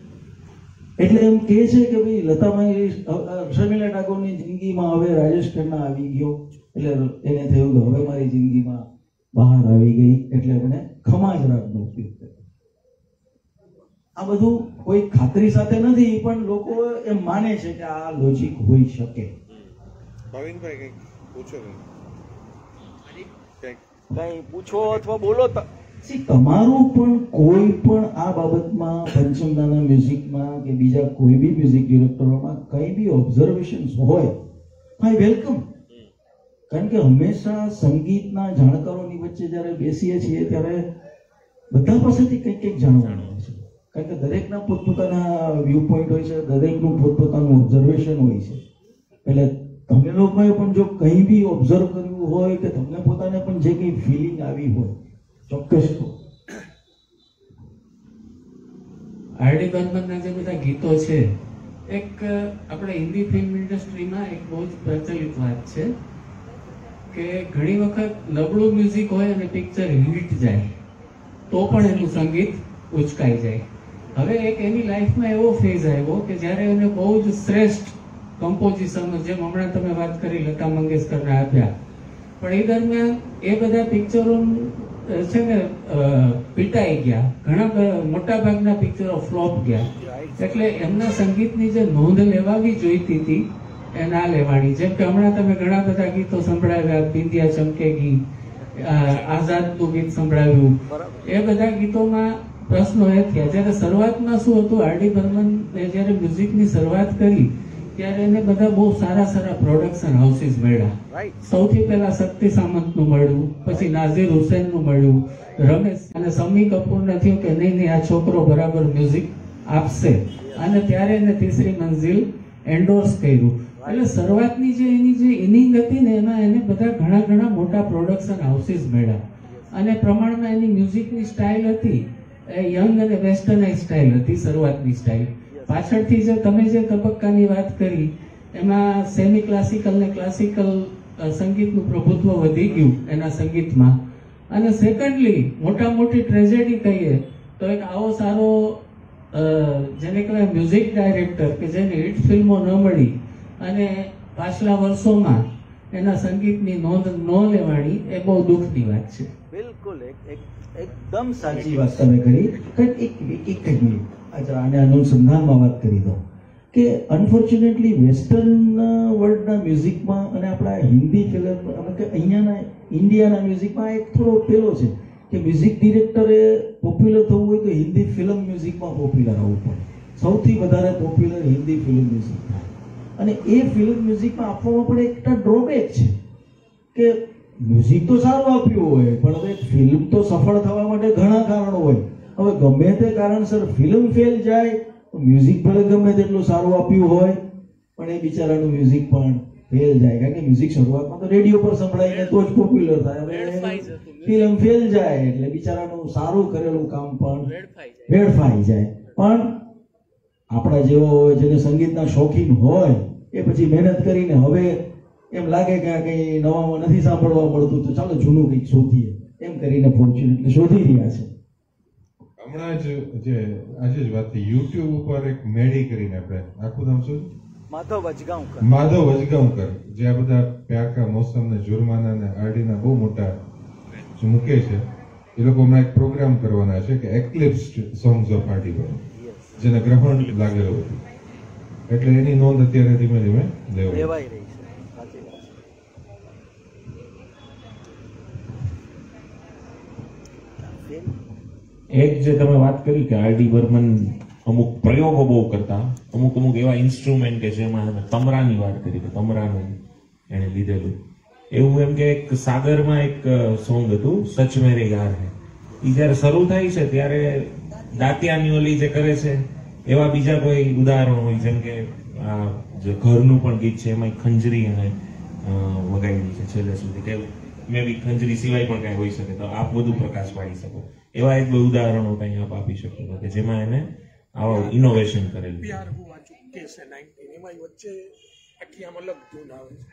એટલે એમ કહે છે કે ભાઈ લતા મંગેશકર, શર્મિલા ટાગોરની જિંદગીમાં હવે રાજેશ ખન્ના આવી ગયો, એટલે એને થયું કે હવે મારી જિંદગીમાં બહાર આવી ગઈ, એટલે એમણે ખમાજ રાગનો ઉપયોગ કર્યો. આ બધું કોઈ ખાતરી સાથે નથી, પણ લોકો એમ માને છે કે આ લોજિક હોઈ શકે. ભાવિનભાઈ કંઈક પૂછો ને, કઈ પૂછો અથવા બોલો. તમારું પણ કોઈ પણ આ બાબતમાં પંચમદાના મ્યુઝિકમાં કે બીજા કોઈ બી મ્યુઝિક ડિરેક્ટરોમાં કંઈ બી ઓબ્ઝર્વેશન્સ હોય, આઈ વેલકમ. કારણ કે હંમેશા સંગીતના જાણકારોની વચ્ચે જ્યારે બેસીએ છીએ ત્યારે બધા પાસેથી કંઈક જાણવાનું હોય છે. કારણ કે દરેકના પોતપોતાના વ્યૂ પોઈન્ટ હોય છે, દરેકનું પોતપોતાનું ઓબ્ઝર્વેશન હોય છે. એટલે તમે લોકોએ પણ જો કંઈ બી ઓબ્ઝર્વ કર્યું હોય કે તમને પોતાને પણ જે કંઈ ફિલિંગ આવી હોય, ચોક્કસ કહો. આર ડી બર્મનના જે બધા ગીતો છે, એક આપણે હિન્દી ફિલ્મ ઇન્ડસ્ટ્રીમાં એક બહુ જ પ્રચલિત વાત છે કે ઘણી વખત નબળું મ્યુઝિક હોય અને પિક્ચર હિટ જાય તો પણ એનું સંગીત ઉચકાઈ જાય. હવે એક એની લાઈફમાં એવો ફેઝ આવ્યો કે જ્યારે એને બહુ જ શ્રેષ્ઠ કમ્પોઝિશન, જેમ હમણાં તમે વાત કરી લતા મંગેશકરના આપ્યા, પણ એ દરમિયાન એ બધા પિક્ચરો છે ને પીટાઈ ગયા, ઘણા મોટા ભાગના પિક્ચરો ફ્લોપ ગયા. એટલે એમના સંગીતની જે નોંધ લેવાવી જોઈતી હતી એ ના લેવાની. જેમ કે હમણાં તમે ઘણા બધા ગીતો સંભળાવ્યા, બિંદિયા ચમકેગી, આઝાદનું ગીત સંભળાવ્યું, એ બધા ગીતોમાં પ્રશ્નો એ થયા. જ્યારે શરૂઆતમાં શું હતું, આર ડી બર્મને જ્યારે મ્યુઝિકની શરૂઆત કરી ત્યારે એને બધા બહુ સારા પ્રોડક્શન હાઉસીસ મળ્યા. સૌથી પહેલા શક્તિ સામંતનું મળ્યું, પછી નાઝીર હુસેનનું મળ્યું, રમેશ અને શમ્મી કપૂરને થયું કે નહીં આ છોકરો બરાબર મ્યુઝિક આપશે, અને ત્યારે એને તીસરી મંઝિલ એન્ડોર્સ કર્યું. એટલે શરૂઆતની જે એની જે ઇનિંગ હતી ને એમાં એને બધા ઘણા મોટા પ્રોડક્શન હાઉસીસ મળ્યા, અને પ્રમાણમાં એની મ્યુઝિકની સ્ટાઇલ હતી એ યંગ અને વેસ્ટર્નાઇઝ સ્ટાઇલ હતી, શરૂઆતની સ્ટાઇલ. પાછળથી જે તમે જે તબક્કાની વાત કરી એમાં સેમી ક્લાસિકલ ને ક્લાસિકલ સંગીતનું પ્રભુત્વ વધી ગયું એના સંગીતમાં. અને સેકન્ડલી મોટી ટ્રેજેડી કહીએ તો એક આવો સારો જેને કહેવાય મ્યુઝિક ડાયરેક્ટર કે જેને હિટ ફિલ્મો ન મળી અને પાછલા વર્ષોમાં એના સંગીતની નોંધ ન લેવાની એ બહુ દુઃખની વાત છે. બિલકુલ એકદમ સાચી વાત તમે કરી. એક મિનિટ આને અનુસંધાનમાં વાત કરી દો કે અનફોર્ચ્યુનેટલી વેસ્ટર્ન વર્લ્ડના મ્યુઝિકમાં અને આપણા હિન્દી ફિલ્મ કે અહીંયાના ઇન્ડિયાના મ્યુઝિકમાં એક થોડો પેલો છે કે મ્યુઝિક ડિરેક્ટરે પોપ્યુલર થવું હોય તો હિન્દી ફિલ્મ મ્યુઝિકમાં પોપ્યુલર આવવું પડે. સૌથી વધારે પોપ્યુલર હિન્દી ફિલ્મ મ્યુઝિક થાય, અને એ ફિલ્મ મ્યુઝિકમાં આપવામાં પણ એક ડ્રોબેક છે કે મ્યુઝિક તો સારું આપ્યું હોય, પણ હવે ફિલ્મ તો સફળ થવા માટે ઘણા કારણો હોય. હવે ગમે તે કારણસર ફિલ્મ ફેલ જાય તો મ્યુઝિક ભલે ગમે તેટલું સારું આપ્યું હોય પણ એ બિચારાનું મ્યુઝિક પણ ફેલ જાય. કારણ કે મ્યુઝિક શરૂઆતમાં તો રેડિયો પર સંભળાઈને તો જ પોપ્યુલર થાય. હવે ફિલ્મ ફેલ જાય એટલે બિચારાનું સારું કરેલું કામ પણ વેડફાઈ જાય. પણ આપણા જેવા હોય, જેને સંગીતના શોખીન હોય, એ પછી મહેનત કરીને હવે એમ લાગે કે આ કંઈ નવામાં નથી સાંભળવા મળતું તો ચાલો જૂનું કંઈક શોધીએ એમ કરીને ફોર્ચ્યુનેટલી શોધી રહ્યા છે. હમણાં જ જે આજે જ વાત થઈ, યુટ્યુબ ઉપર એક મેડી કરીને, આપણે આખું નામ શું, માધવ વજગાંવકર, માધવ વજગાંવકર, જે આ બધા પ્યાર કા મોસમ ને જુર્માના ને આરડીના બહુ મોટા મૂકે છે. એ લોકો હમણાં એક પ્રોગ્રામ કરવાના છે કે એક્લિપ્સ્ડ સોંગ્સ ઓફ આરડી પર, જેને ગ્રહણ લાગેલું હતું. એટલે એની નોંધ અત્યારે ધીમે ધીમે લેવાઈ રહી છે. સાચી વાત છે. એક જે તમે વાત કરી કે આરડી બર્મન અમુક પ્રયોગો બહુ કરતા, અમુક એવા ઇન્સ્ટ્રુમેન્ટ કે જેમાં તમરાની વાત કરી કે તમરાનું એને લીધેલું. એવું એમ કે એક સાગરમાં એક સોંગ હતું, સચ મેરે યાર હે. એ જયારે શરૂ થાય છે ત્યારે દાંતિયાની ઓલી જે કરે છે એવા બીજા કોઈ ઉદાહરણો હોય, જેમ કે આ જે ઘરનું પણ ગીત છે એમાં ખંજરી અને વગાડી છે છેલ્લે સુધી, કે મે બી ખંજરી સિવાય પણ કઈ હોઈ શકે. તો આપ બધું પ્રકાશ પાડી શકો એવા એક બે ઉદાહરણો કઈ આપ આપી શકો કે જેમાં એને આવા ઇનોવેશન કરેલું. એમાં વચ્ચે આખી આમ અલગ ધૂન આવે છે.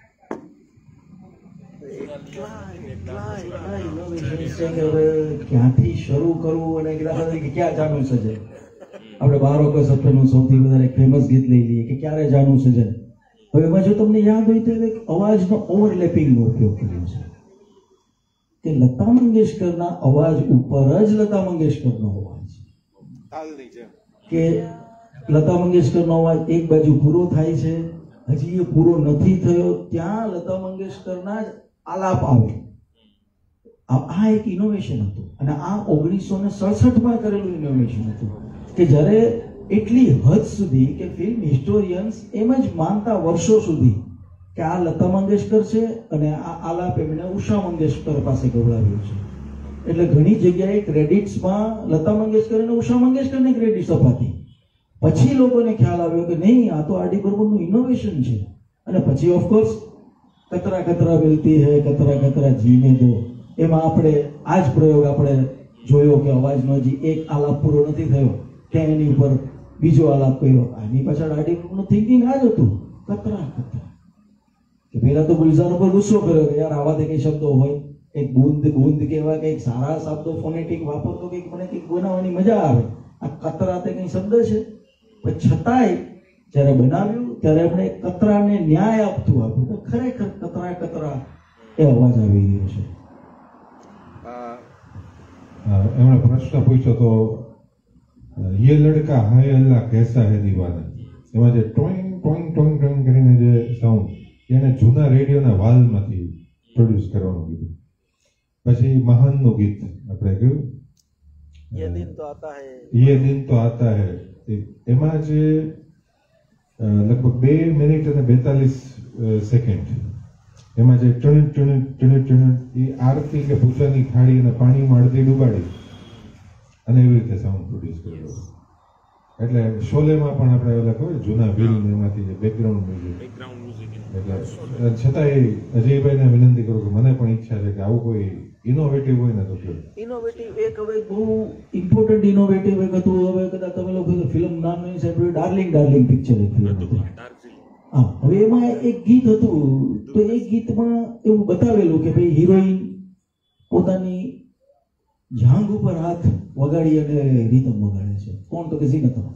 ક્યાંથી શરૂ કરવું અને ક્યાં જાણવું સજન. આપણે બારોકો સપ્તાહનું સૌથી વધારે ફેમસ ગીત લઈ લઈએ કે ક્યારે જાણવું સજન. હવે એમાં જો તમને યાદ હોય તો અવાજનો ઓવરલેપિંગનો ઉપયોગ કર્યો છે કે લતા મંગેશકરના અવાજ ઉપર જ લતા મંગેશકરનો અવાજ, તાલની જેમ કે લતા મંગેશકરનો અવાજ એક બાજુ પૂરો થાય છે, હજી એ પૂરો નથી થયો, ત્યાં લતા મંગેશકરના જ આલાપ આવે. આ એક ઇનોવેશન હતું અને આ 1967માં કરેલું ઇનોવેશન હતું કે જ્યારે એટલી હદ સુધી કે ફિલ્મ હિસ્ટોરિયન્સ એમ જ માનતા વર્ષો સુધી કે આ લતા મંગેશકર છે અને આ આલાપ એમણે ઉષા મંગેશકર પાસે ગવડાવ્યું છે. એટલે ઘણી જગ્યાએ ક્રેડિટ્સમાં લતા મંગેશકર અને ઉષા મંગેશકરને ક્રેડિટ્સ અપાતી. પછી લોકોને ખ્યાલ આવ્યો કે નહીં, આ તો આરડી બર્મનનું ઇનોવેશન છે. અને પછી ઓફકોર્સ કતરા કતરા મિલતી હૈ કતરા કતરા જીને દો, એમાં આપણે આ જ પ્રયોગ આપણે જોયો કે અવાજનો હજી એક આલાપ પૂરો નથી થયો ત્યાં એની ઉપર બીજો આલાપ કર્યો. આની પાછળ આરડી બર્મનનું થિંકિંગ આ જ હતું, કતરા કતરા. કે પહેલા તો ગુલઝાર ઉપર ગુસ્સો કર્યો કે યાર આવા તે કઈ શબ્દો હોય, એક બુંદ બુંદ કેવા કંઈક સારા શબ્દો ફોનેટિક વાપરતો કંઈક મને કંઈક બનાવવાની મજા આવે, આ કતરા તે કંઈ શબ્દ છે. પણ છતાંય જ્યારે બનાવ્યું ત્યારે આપણે કતરાને ન્યાય આપતું આપ્યું તો ખરેખર કતરા કતરા એ અવાજ આવી રહ્યો છે. એમણે પ્રશ્ન પૂછ્યો તો યે લડકા હાય અલ્લાહ કૈસા હે દીવાના, એમાં જે ટોઈંગ ટોઈંગ ટોઈંગ ટોઈંગ કરીને જે સાઉન્ડ એને જૂના રેડિયોના વાલમાંથી પ્રોડ્યુસ કરવાનું કીધું. પછી મહાનનું ગીત આપણે કહ્યું યે દિન તો આતા હૈ, યે દિન તો આતા હૈ, એમાં જે લગભગ 2 મિનિટ અને 42 સેકન્ડ એમાં જે ટણ ટણ ટણ ટણ એ આરતી કે પૂજાની થાળી અને પાણીમાં અડધી ડૂબાડી અને એવી રીતે સાઉન્ડ પ્રોડ્યુસ કર્યો. એટલે શોલેમાં પણ આપણે ઓલા ખબર જૂના ફિલ્મ એમાંથી જે બેકગ્રાઉન્ડ મ્યુઝિક, એટલે છતાંય અજયભાઈને વિનંતી કરું કે મને પણ ઈચ્છા છે કે આવું કોઈ ઇનોવેટિવ હોય ને તો કયો. ઇનોવેટિવ એક હવે બહુ ઇમ્પોર્ટન્ટ ઇનોવેટિવ એક હતું. હવે કદાચ તમે લોકો ફિલ્મ નામ નહીં સાંભળ્યું, ડાર્લિંગ ડાર્લિંગ પિક્ચર એક ફિલ્મ હતું. હા, હવે એમાં એક ગીત હતું તો એ ગીતમાં એવું બતાવેલું કે ભાઈ હિરોઈન પોતાની જાંઘ ઉપર હાથ વગાડી અને રીતમ વગાડે છે. કોણ? તો કે ઝીનતમાં.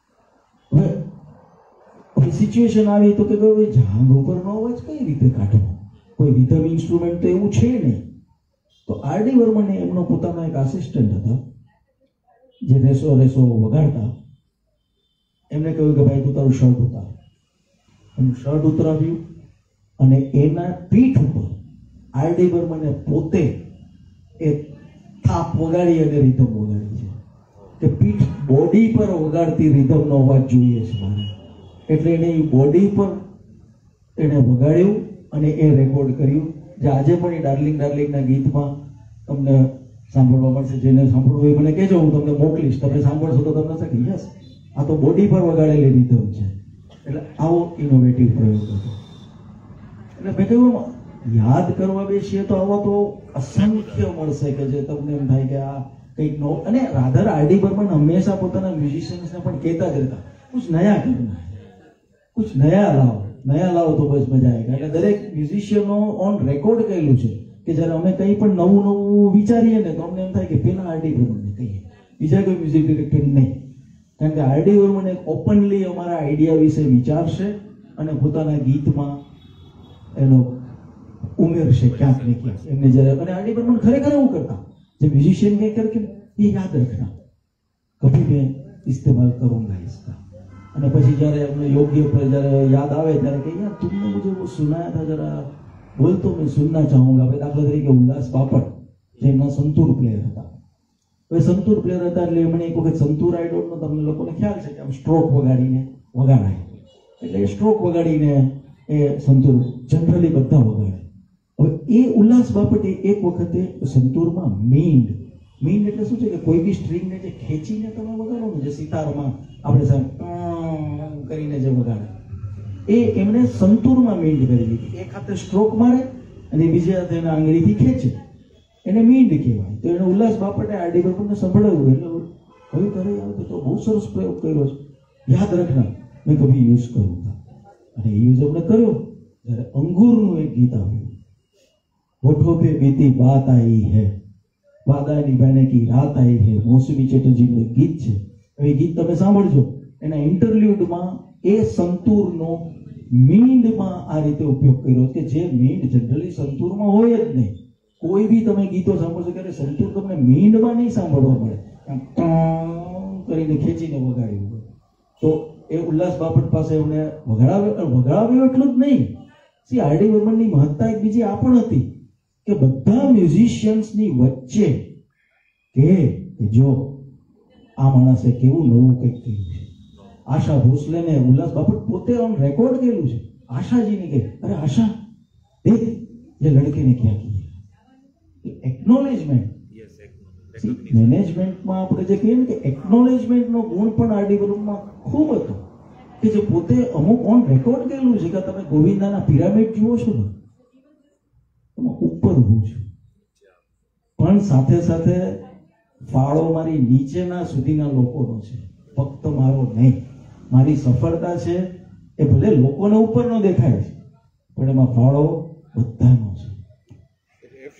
હવે સિચ્યુએશન આવી તો કે ભાઈ જાંઘ ઉપરનો અવાજ કઈ રીતે કાઢવો, કોઈ રીધમ ઇન્સ્ટ્રુમેન્ટ તો એવું છે નહીં. તો આરડી બર્મને એમનો પોતાનો એક આસિસ્ટન્ટ હતા જે રેસો રેસો વગાડતા. એમને કહ્યું કે ભાઈ તું તારું શર્ટ ઉતાર. એનું શર્ટ ઉતરાવ્યું અને એના પીઠ ઉપર આરડી બર્મને પોતે એ થાપ વગાડી અને રીધમ વગાડી છે કે પીઠ બોડી પર વગાડતી રીધમનો અવાજ જોઈએ છે મારે. એટલે એને એ બોડી પર એને વગાડ્યું અને એ રેકોર્ડ કર્યું. જે આજે પણ એ ડાર્લિંગ ડાર્લિંગના ગીતમાં તમને સાંભળવા મળશે. જેને સાંભળવું હોય મને કહેજો, હું તમને મોકલીશ. તમે સાંભળશો તો તમને થશે યસ આ તો બોડી પર વગાડેલી રીધમ છે. એટલે આવો ઇનોવેટિવ પ્રયોગ હતો. એટલે મેં કહ્યું યાદ કરવા બેસીએ તો આવો તો અસંખ્ય મળશે કે જે તમને એમ થાય કે આ કંઈક નો. અને રાધર આરડી બર્મન હંમેશા પોતાના મ્યુઝિશિયન્સને પણ કહેતા જ રહેતા કુછ નયા કરના, કુછ નયા લાવો તો બસ મજા આવે. એટલે દરેક મ્યુઝિશિયનો ઓન રેકોર્ડ કહેલું છે કે જ્યારે અમે કંઈ પણ નવું નવું વિચારીએ ને તો અમને એમ થાય કે પેલા આરડી બર્મનને કહીએ, બીજા કોઈ મ્યુઝિક ડિરેક્ટર નહીં. કારણ કે આરડી બર્મન એક ઓપનલી અમારા આઈડિયા વિશે વિચારશે અને પોતાના ગીતમાં એનો ઉમેરશે ક્યાંક ને ક્યાંક. એમને જ્યારે અને આરડી બર્મન ખરેખર એવું કરતા જે મ્યુઝિશિયન ને કર કે એ યાદ રખના કભી મેં ઇસ્તેમાલ કरूंगा इसका. અને પછી જ્યારે એમને યોગ્ય પર જ્યારે યાદ આવે ત્યારે કે યાર તુમને મુझे वो सुनाया था जरा बोल तो मैं सुनना चाहूंगा. ભાઈ દાખલા તરીકે ઉલ્લાસ બાપટ જે એમના સંતૂર પ્લેયર હતા. હવે સંતૂર પ્લેયર હતા એટલે એમણે એક વખત સંતૂર આઈડોલનો તમને લોકોને ખ્યાલ છે કે આમ સ્ટ્રોક વગાડીને વગાડાય. એટલે એ સ્ટ્રોક વગાડીને એ સંતૂર જનરલી બધા વગાડે. હવે એ ઉલ્લાસ બાપટે એક વખતે સંતૂરમાં મીંડ એટલે શું છે કે કોઈ બી સ્ટ્રિંગને જે ખેંચીને તમે વગાડો ને, જે સિતારમાં આપણે સાહેબ કરીને જે વગાડે, એ એમણે સંતૂરમાં મીંડ કરી દીધી. એક હાથે સ્ટ્રોક મારે અને બીજા હાથે એના આંગળીથી ખેંચે, એને મીંડ કહેવાય. તો એને ઉલ્લાસ બાપટે આરડી બર્મનને સંભળાવ્યું એટલે હવે કરે આવે તો બહુ સરસ પ્રયોગ કર્યો છે, યાદ રાખના મેં કભી યુઝ કरूंगा. અને યુઝ એમણે કર્યો જ્યારે અંગૂરનું એક ગીત આવ્યું, હોઠો पे बीती बात आई है, वादा निभाने की रात आई है, મૌસમી ચેટર્જીનું એક ગીત છે. એ ગીત તમે સાંભળજો. એના ઇન્ટરલ્યુડમાં એ સંતૂરનો મીંડમાં આ રીતે ઉપયોગ કર્યો કે જે મીંડ જનરલી સંતૂરમાં હોય જ નહીં. કોઈ બી તમે ગીતો સાંભળશો ત્યારે સંતૂર તમને મીંડમાં નહીં સાંભળવા મળે, કરીને ખેંચીને વગાડ્યું હોય. તો એ ઉલ્લાસ બાપટ પાસે એમને વગાડાવ્યો એટલું જ નહીં. આરડી બર્મનની મહત્તા એક બીજી આ પણ હતી કે બધા મ્યુઝિશિયન્સની વચ્ચે કે જો આ માણસે કેવું નવું કંઈક કર્યું છે. આશા ભોસલેને ઉલ્લાસ બાપટ પોતે ઓન રેકોર્ડ કરેલું છે. આશાજીને કે અરે આશા દેખ ये लड़के ने क्या किया. એકનોલેજમેન્ટ. મેનેજમેન્ટમાં આપણે જે કહીએ ને કે એકનોલેજમેન્ટનો ગુણ પણ આરડી બર્મનમાં ખૂબ હતો કે જે પોતે અમુક ઓન રેકોર્ડ કરેલું છે કે તમે ગોવિંદાના પિરામિડ જુઓ છો ને એમાં ઉપર ઊભું છું પણ સાથે સાથે ફાળો મારી નીચેના સુધીના લોકોનો છે, ફક્ત મારો નહીં. મારી સફળતા છે એ ભલે લોકોને ઉપરનો દેખાય છે પણ એમાં ફાળો બધાનો છે. એફ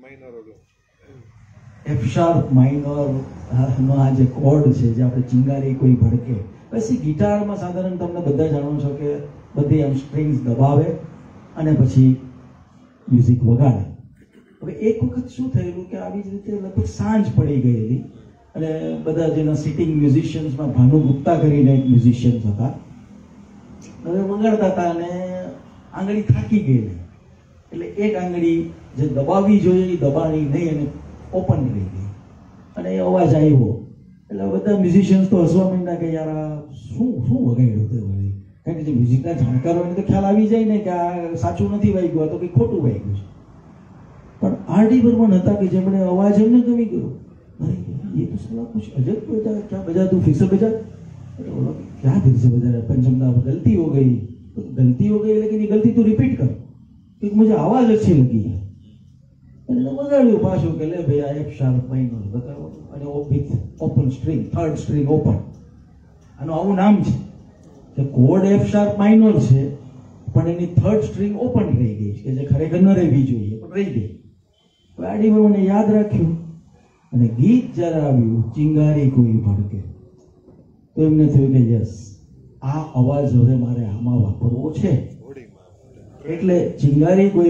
શાર્પ માઇનર નો આ જે કોર્ડ છે જે આપણે ચિંગારી કોઈ ભડકે. પછી ગિટારમાં સાધારણ તમને બધા જાણો છો કે બધી આમ સ્ટ્રિંગ્સ દબાવે અને પછી મ્યુઝિક વગાડે. હવે એક વખત શું થયેલું કે આવી જ રીતે લગભગ સાંજ પડી ગયેલી અને બધા જેના સિટિંગ મ્યુઝિશિયન્સમાં ભાનુ ગુપ્તા કરીને એક મ્યુઝિશિયન્સ હતા, હવે વગાડતા હતા અને આંગળી થાકી ગયેલી એટલે એક આંગળી જે દબાવવી જોઈએ એ દબાણી નહીં અને ઓપન રહી ગઈ અને એ અવાજ આવ્યો એટલે બધા મ્યુઝિશિયન્સ તો હસવા માંડ્યા કે યાર આ શું વગાડ્યું તે વળી. કારણ કે જે મ્યુઝિકના જાણકારોને તો ખ્યાલ આવી જાય ને કે આ સાચું નથી વાગ્યું, આ તો કંઈ ખોટું વાગ્યું છે. પણ આરડી બર્મન હતા કે જેમણે અવાજ એમને ગમી ગયો, અરે એ તો સલા કુછ અજબ બજા, ક્યાં બજા તું ફિર સે બજા. क्या फिर से बजा रहा, पंचमदा गलती हो गई लेकिन ये गलती तू रिपीट कर क्योंकि मुझे आवाज अच्छी लगी है. એટલે વગાડ્યું પાછું કે લે ભાઈ આ એફ શાર્પ માઇનર બતાવો અને open string, third string open. આનું આવું નામ છે કે કોડ એફ શાર્પ માઇનર છે પણ એની થર્ડ સ્ટ્રિંગ ઓપન રહી ગઈ છે જે ખરેખર ન રહેવી જોઈએ પણ રહી ગઈ. આરડી બર્મને યાદ રાખ્યું અને ગીત જ્યારે આવ્યું ચિંગારી કોઈ ભડકે તો એમને થયું કે યસ આ અવાજ હવે મારે આમાં વાપરવો છે. એટલે ચિંગારી કોઈ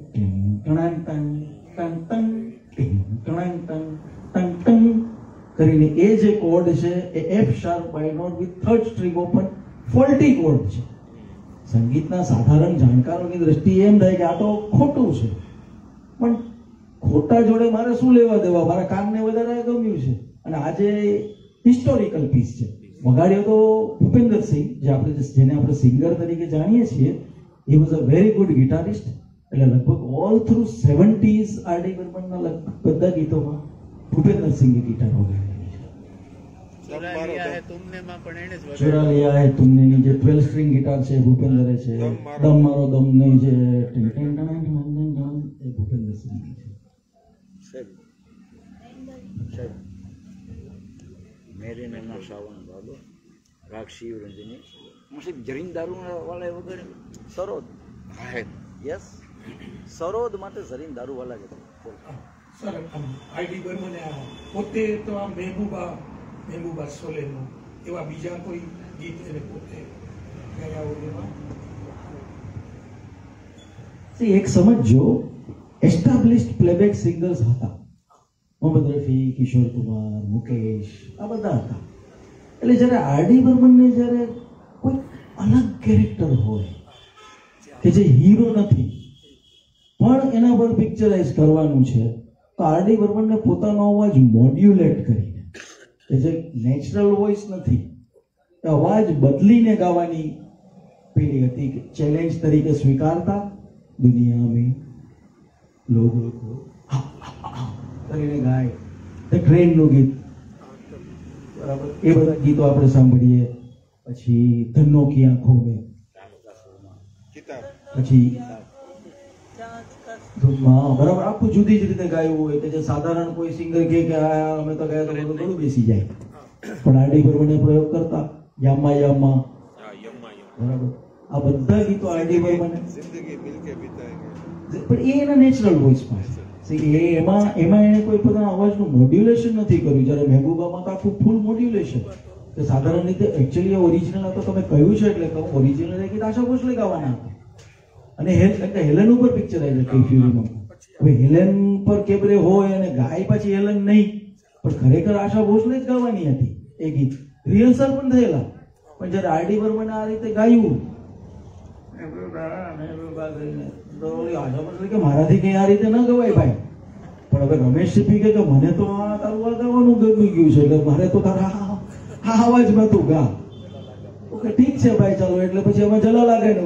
કરીને એ જે કોડ છે એ F sharp minor with third string open faulty કોડ છે. સંગીતના સાધારણ જાણકારોની દ્રષ્ટિએ એમ થાય કે આ તો ખોટું છે પણ ખોટા જોડે મારે શું લેવા દેવા, મારા કાનને વધારે ગમ્યું છે અને આજે હિસ્ટોરિકલ પીસ છે. વગાડ્યો તો ભૂપેન્દ્રસિંહ જેને આપણે સિંગર તરીકે જાણીએ છીએ. He was a very good guitarist એટલે લગભગ ઓલ થ્રુ 70s આર.ડી. બર્મનના લગભગ બધા ગીતોમાં ભૂપેન્દ્રસિંહે ગિટાર વગાડેલી છે. ચુરા લિયા હે તુમને માં પણ એને જ વગાડ્યું. ચુરા લિયા હે તુમને ની જે 12 સ્ટ્રિંગ ગિટાર છે ભૂપેન્દ્રે છે. દમ મારો દમ નહીં છે એ ભૂપેન્દ્રસિંહની છે. मेरे नैना सावन बाबा राग शिव रंजनी मुझे जरीन दारू वाला वगैरह સરોદ है યસ સરોદ માટે ઝરીન દારૂવાલા જ હતા. સર આર.ડી. બર્મને પોતે તો આ મહેબૂબા સોલેનું એવા બીજા કોઈ ગીત એને પોતે ગાયા હોય એમાં એક સમજો, એસ્ટાબ્લિશ્ડ પ્લેબેક સિંગર્સ હતા. મોહમ્મદ રફી, કિશોર કુમાર, મુકેશ, આ બધા હતા. એટલે જ્યારે આર.ડી. બર્મનને જ્યારે કોઈ અલગ કેરેક્ટર હોય કે જે હીરો નથી પણ એના પર પિક્ચરાઇઝ કરવાનું છે, તો આર.ડી. બર્મનને પોતાનો અવાજ મોડ્યુલેટ કરીને, કે જે નેચરલ વોઇસ નથી, અવાજ બદલીને ગાવાની પેલી હતી કે ચેલેન્જ તરીકે સ્વીકારતા. દુનિયા મેં લોકો કો કરીને ગાય, ધ ટ્રેનનું ગીત, બરાબર, એ બધા ગીતો આપણે સાંભળીએ. પછી ધન્નો કી આંખો મેં, પછી બરાબર આખું જુદી જ રીતે ગાયું હોય કે જે સાધારણ કોઈ સિંગર કે અમે તો ગયા તો બધું ગળું બેસી જાય, પણ આર.ડી. બર્મને પ્રયોગ કરતા યામા યામા, બરાબર, આ બધા ગીતો આર.ડી. બર્મને, પણ એ એના નેચરલ વોઇસમાં છે. એમાં એને કોઈ પોતાના અવાજનું મોડ્યુલેશન નથી કર્યું. જ્યારે મહેબૂબામાં તો આખું ફૂલ મોડ્યુલેશન. સાધારણ રીતે એકચ્યુઅલી ઓરિજિનલ તો તમે કહ્યું છે એટલે કહું, ઓરિજિનલ ગીત આશા ભોસલે ગાવાના હતા અને હેલન ઉપર પિક્ચર આવી જાય ફિલ્મમાં. હવે હેલન પર કેબરે હોય અને ગાય પાછી હેલન નહીં, પણ ખરેખર આશા ભોસલે જ ગાવાની હતી એ ગીત. રિહર્સલ પણ થયેલા, પણ જ્યારે આર.ડી. બર્મને આ રીતે ગાયું કે મારાથી કઈ આ રીતે ન ગવાય ભાઈ, પણ હવે રમેશ સિપ્પી કે મને તો આ તારું ગાવાનું ગમી ગયું છે એટલે મારે તો તારા આ અવાજમાં તું ગા. ઓકે ઠીક છે ભાઈ, ચાલો. એટલે પછી અમે જલાલાગાને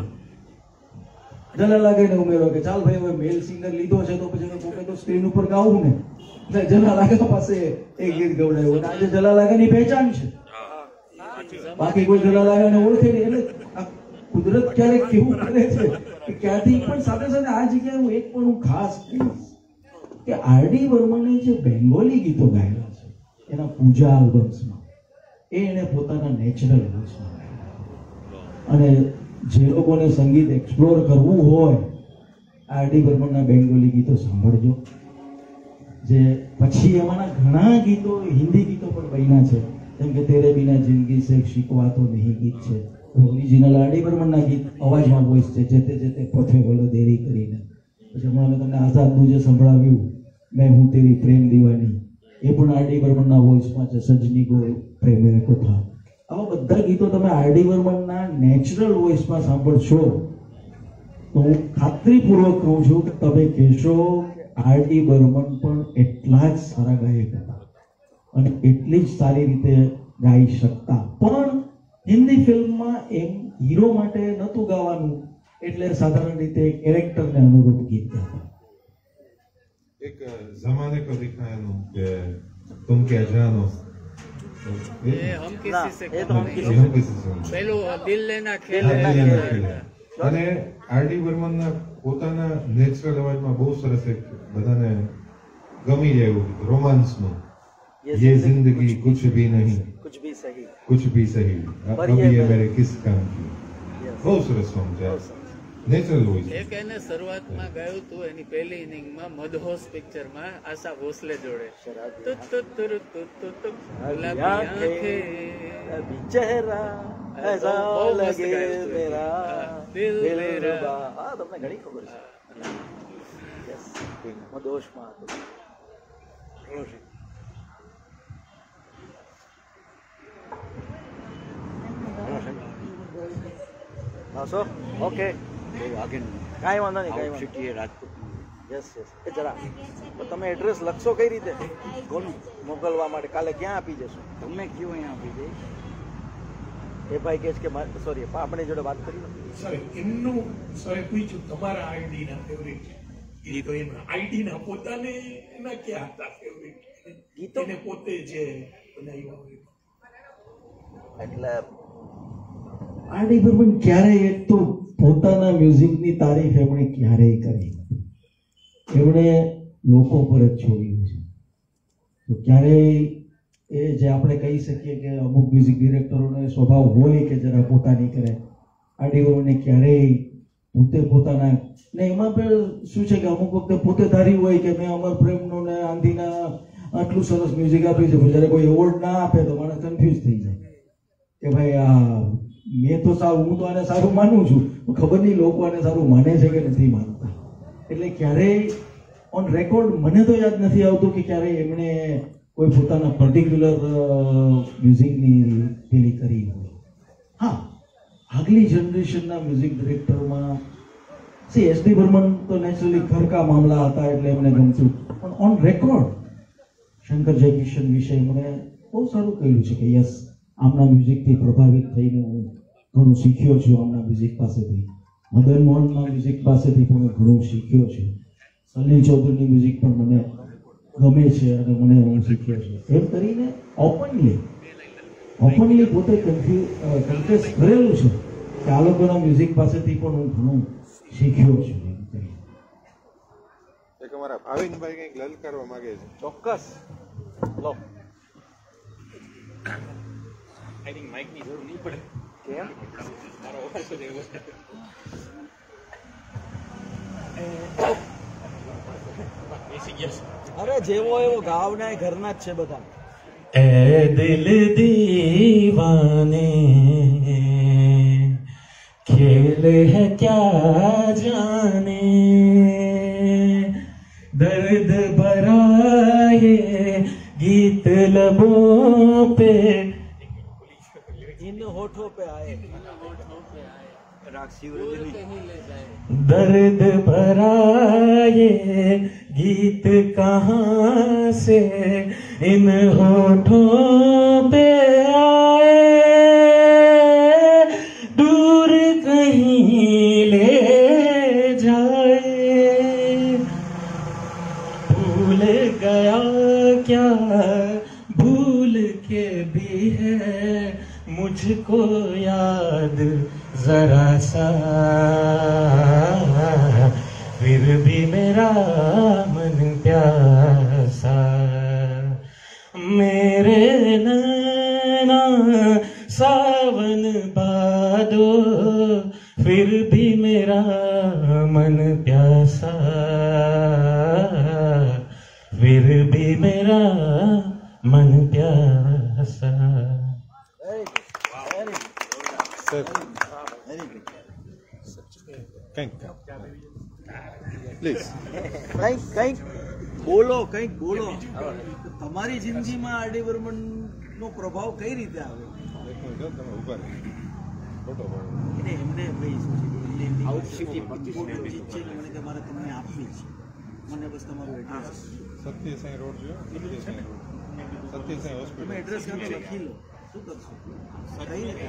ઉમેરો કે ચાલ ભાઈ હવે મેલ સિંગર લીધો છે તો પછી પોતે તો સ્ક્રીન ઉપર ગાવું ને, એટલે જલાલાગા પાસે એક ગીત ગવડાવ્યું. આજે જલાલાગાની પહેચાન છે, બાકી કોઈ જલાલાગાને ઓળખે નહીં. એટલે કુદરત ક્યારેક કેવું કરે છે કે ક્યાંથી. પણ સાથે સાથે આ જગ્યાએ હું એક પણ ખાસ કહીશ કે આર.ડી. બર્મને જે બેંગોલી ગીતો ગાયેલા છે એના પૂજા આલ્બમ્સમાં, એ એને પોતાના નેચરલ વોઇસમાં ગાયેલા. અને જે લોકોને સંગીત એક્સપ્લોર કરવું હોય, આર.ડી. બર્મનના બેંગોલી ગીતો સાંભળજો. જે પછી એમાંના ઘણા ગીતો હિન્દી ગીતો પણ બન્યા છે, જેમ કે તેરે બિના જિંદગી સે શિકવા તો નહીં ગીત છે, ઓરિજિનલ આર.ડી. બર્મનના ગીત અવાજમાં વોઇસ છે, જેતે જેતે પથે વલો દેરી કરીને. પછી હમણાં મેં તમને આઝાદનું જે સંભળાવ્યું, મેં હું તેરી પ્રેમ દીવાની, એ પણ આર.ડી. બર્મનના વોઇસમાં છે. સજની કો પ્રેમે કો થા. આવા બધા ગીતો તમે આર.ડી. બર્મનના નેચરલ વોઇસમાં સાંભળશો તો હું ખાતરીપૂર્વક કહું છું કે તમે કહેશો આર.ડી. બર્મન પણ એટલા જ સારા ગાયક હતા અને એટલી જ સારી રીતે ગાઈ શકતા. પણ હિન્દી ફિલ્મમાં એમ હીરો માટે નહોતું ગાવાનું, એટલે સાધારણ રીતે કેરેક્ટરને અનુરૂપ ગીત ગાતા. એક જમાને કો દિખાયાનું કે તુમ ક્યા જાનો, એ હમ કિસી સે એ તો કમ હમ નહીં. કિસી પેલું દિલ લેના ખેલ અને આર.ડી. બર્મનના પોતાના નેચરલ અવાજમાં બહુ સરસ એક બધાને ગમી જાય એવું ગીત, રોમાન્સનું, ये जिंदगी कुछ भी नहीं, कुछ भी सही, कुछ भी सही, अभी ये मेरे किस काम की. બહુ સરસ સોંગ છે, નેચરલ વોઇસ. એક એને શરૂઆતમાં ગાયું હતું એની પહેલી ઇનિંગમાં મદહોશ પિક્ચરમાં આશા ભોસલે જોડે. ગુલાબી આંખે अभी चेहरा ऐसा लगे मेरा दिल रुबा. હા, તમને ઘણી ખબર છે. યસ, મદોશમાં હતું. હાસો ઓકે, आगे કાંઈ વાંધો નહીં, કાંઈ વાંધો सिटी है राजपूत યસ યસ. એ જરા પણ તમે એડ્રેસ લખશો કઈ રીતે कौन મોકલવા માટે? કાલે ક્યાં આપી જશો? तुम्हें क्यों यहाँ पे એ ભાઈ કહે છે કે સોરી, આપણી જોડે વાત કરી નથી. સર એમનું સરે પૂછ્યું તમારા આઈડી ના ફેવરિટ એ તો એમના આઈડી ના પોતાને એના ક્યાં હતા ફેવરિટ ગીતો એને પોતે જે બનાવ્યા હોય એટલે આરડી બર્મન ક્યારેય એક તો પોતાના મ્યુઝિકની તારીફ એમણે ક્યારેય કરી નથી. એમણે લોકો પર જ છોડ્યું છે. તો ક્યારેય એ જે આપણે કહી શકીએ કે અમુક મ્યુઝિક ડિરેક્ટરોનો સ્વભાવ હોય કે જરા પોતાની કરે, આરડી બર્મને ક્યારેય પોતે પોતાના ને એમાં પણ શું છે કે અમુક વખતે પોતે ધાર્યું હોય કે મેં અમર પ્રેમનો ને આંધીના આટલું સરસ મ્યુઝિક આપ્યું છે, જ્યારે કોઈ એવોર્ડ ના આપે તો માણસ કન્ફ્યુઝ થઈ જાય કે ભાઈ આ મેં તો સારું, હું તો આને સારું માનું છું, ખબર નહીં લોકો આને સારું માને છે કે નથી માનતા. એટલે ક્યારેય ઓન રેકોર્ડ મને તો યાદ નથી આવતું કે ક્યારેય એમણે કોઈ પોતાના પર્ટિક્યુલર મ્યુઝિકની પેલી કરી હોય. હા, આગલી જનરેશનના મ્યુઝિક ડિરેક્ટરમાં એસડી બર્મન તો નેચરલી ઘરકા મામલા હતા એટલે એમને ગમતું, પણ ઓન રેકોર્ડ શંકર જયકિશન વિશે એમણે બહુ સારું કહ્યું છે કે યસ, આમના મ્યુઝિકથી પ્રભાવિત થઈને હું ઘણું શીખ્યો છું, આમના મ્યુઝિક પાસેથી, મદન મોહનના મ્યુઝિક પાસેથી પણ ઘણું શીખ્યો છું, સલીલ ચૌધરીની મ્યુઝિક પણ મને ગમે છે અને મને હું શીખ્યો છું. એમ કરીને ઓપનલી પોતે કન્ફેસ કરેલું છે કે આ લોકોના મ્યુઝિક પાસેથી પણ હું ઘણું શીખ્યો છું. એક અમારા ભાવિનભાઈ કંઈક લલકારવા માંગે છે. ચોક્કસ લો. આઈ થિંક માઇકની જરૂર નહીં પડે. કેમ? મારો ઓફિસ જ એવો છે. અરે જેવો એવો ગાવના એ ઘરના જ છે બધા. ए दिल दीवाने खेल है क्या जाने दर्द भरा ये गीत लबों पे इन होठों पे आए दर्द भरा ये गीत कहाँ से इन होठों पे आए दूर कहीं ले जाए भूल गया क्या भूल के भी है मुझको याद जरा सा फिर भी मेरा मन प्यासा मेरे नैना सावन बादो फिर भी मेरा मन प्यासा फिर भी मेरा मन प्यासा. કંઈક બોલો, કંઈક બોલો. તમારી જિંદગીમાં આરડી બર્મન નો પ્રભાવ કઈ રીતે આવ્યો? એને એમને ભાઈ શું છે મને કે મારે તમને આપવી છે, મને બસ તમારું એડ્રેસ સત્યસાઈ રોડ જો સત્યસાઈ હોસ્પિટલ તમે એડ્રેસ લખી લો. શું કરશો? કઈ રીતે?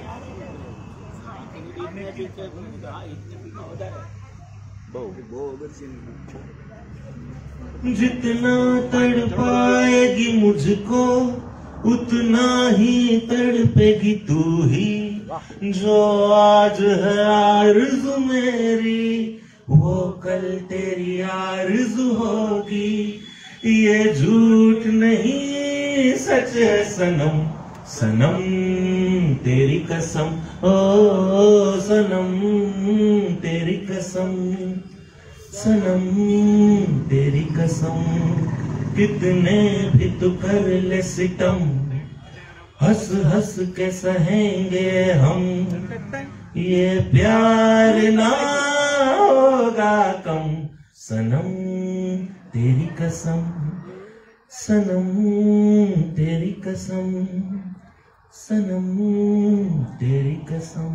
जितना तड़पाएगी मुझको उतना ही तड़पेगी तू ही जो आज है आरज़ू मेरी वो कल तेरी आरज़ू होगी ये झूठ नहीं सच है सनम सनम तेरी कसम ओ सनम तेरी कसम सनम तेरी कसम कितने भी तू कर ले सितम हंस हंस के सहेंगे हम ये प्यार ना होगा कम सनम तेरी कसम सनम तेरी कसम सनम तेरी कसम.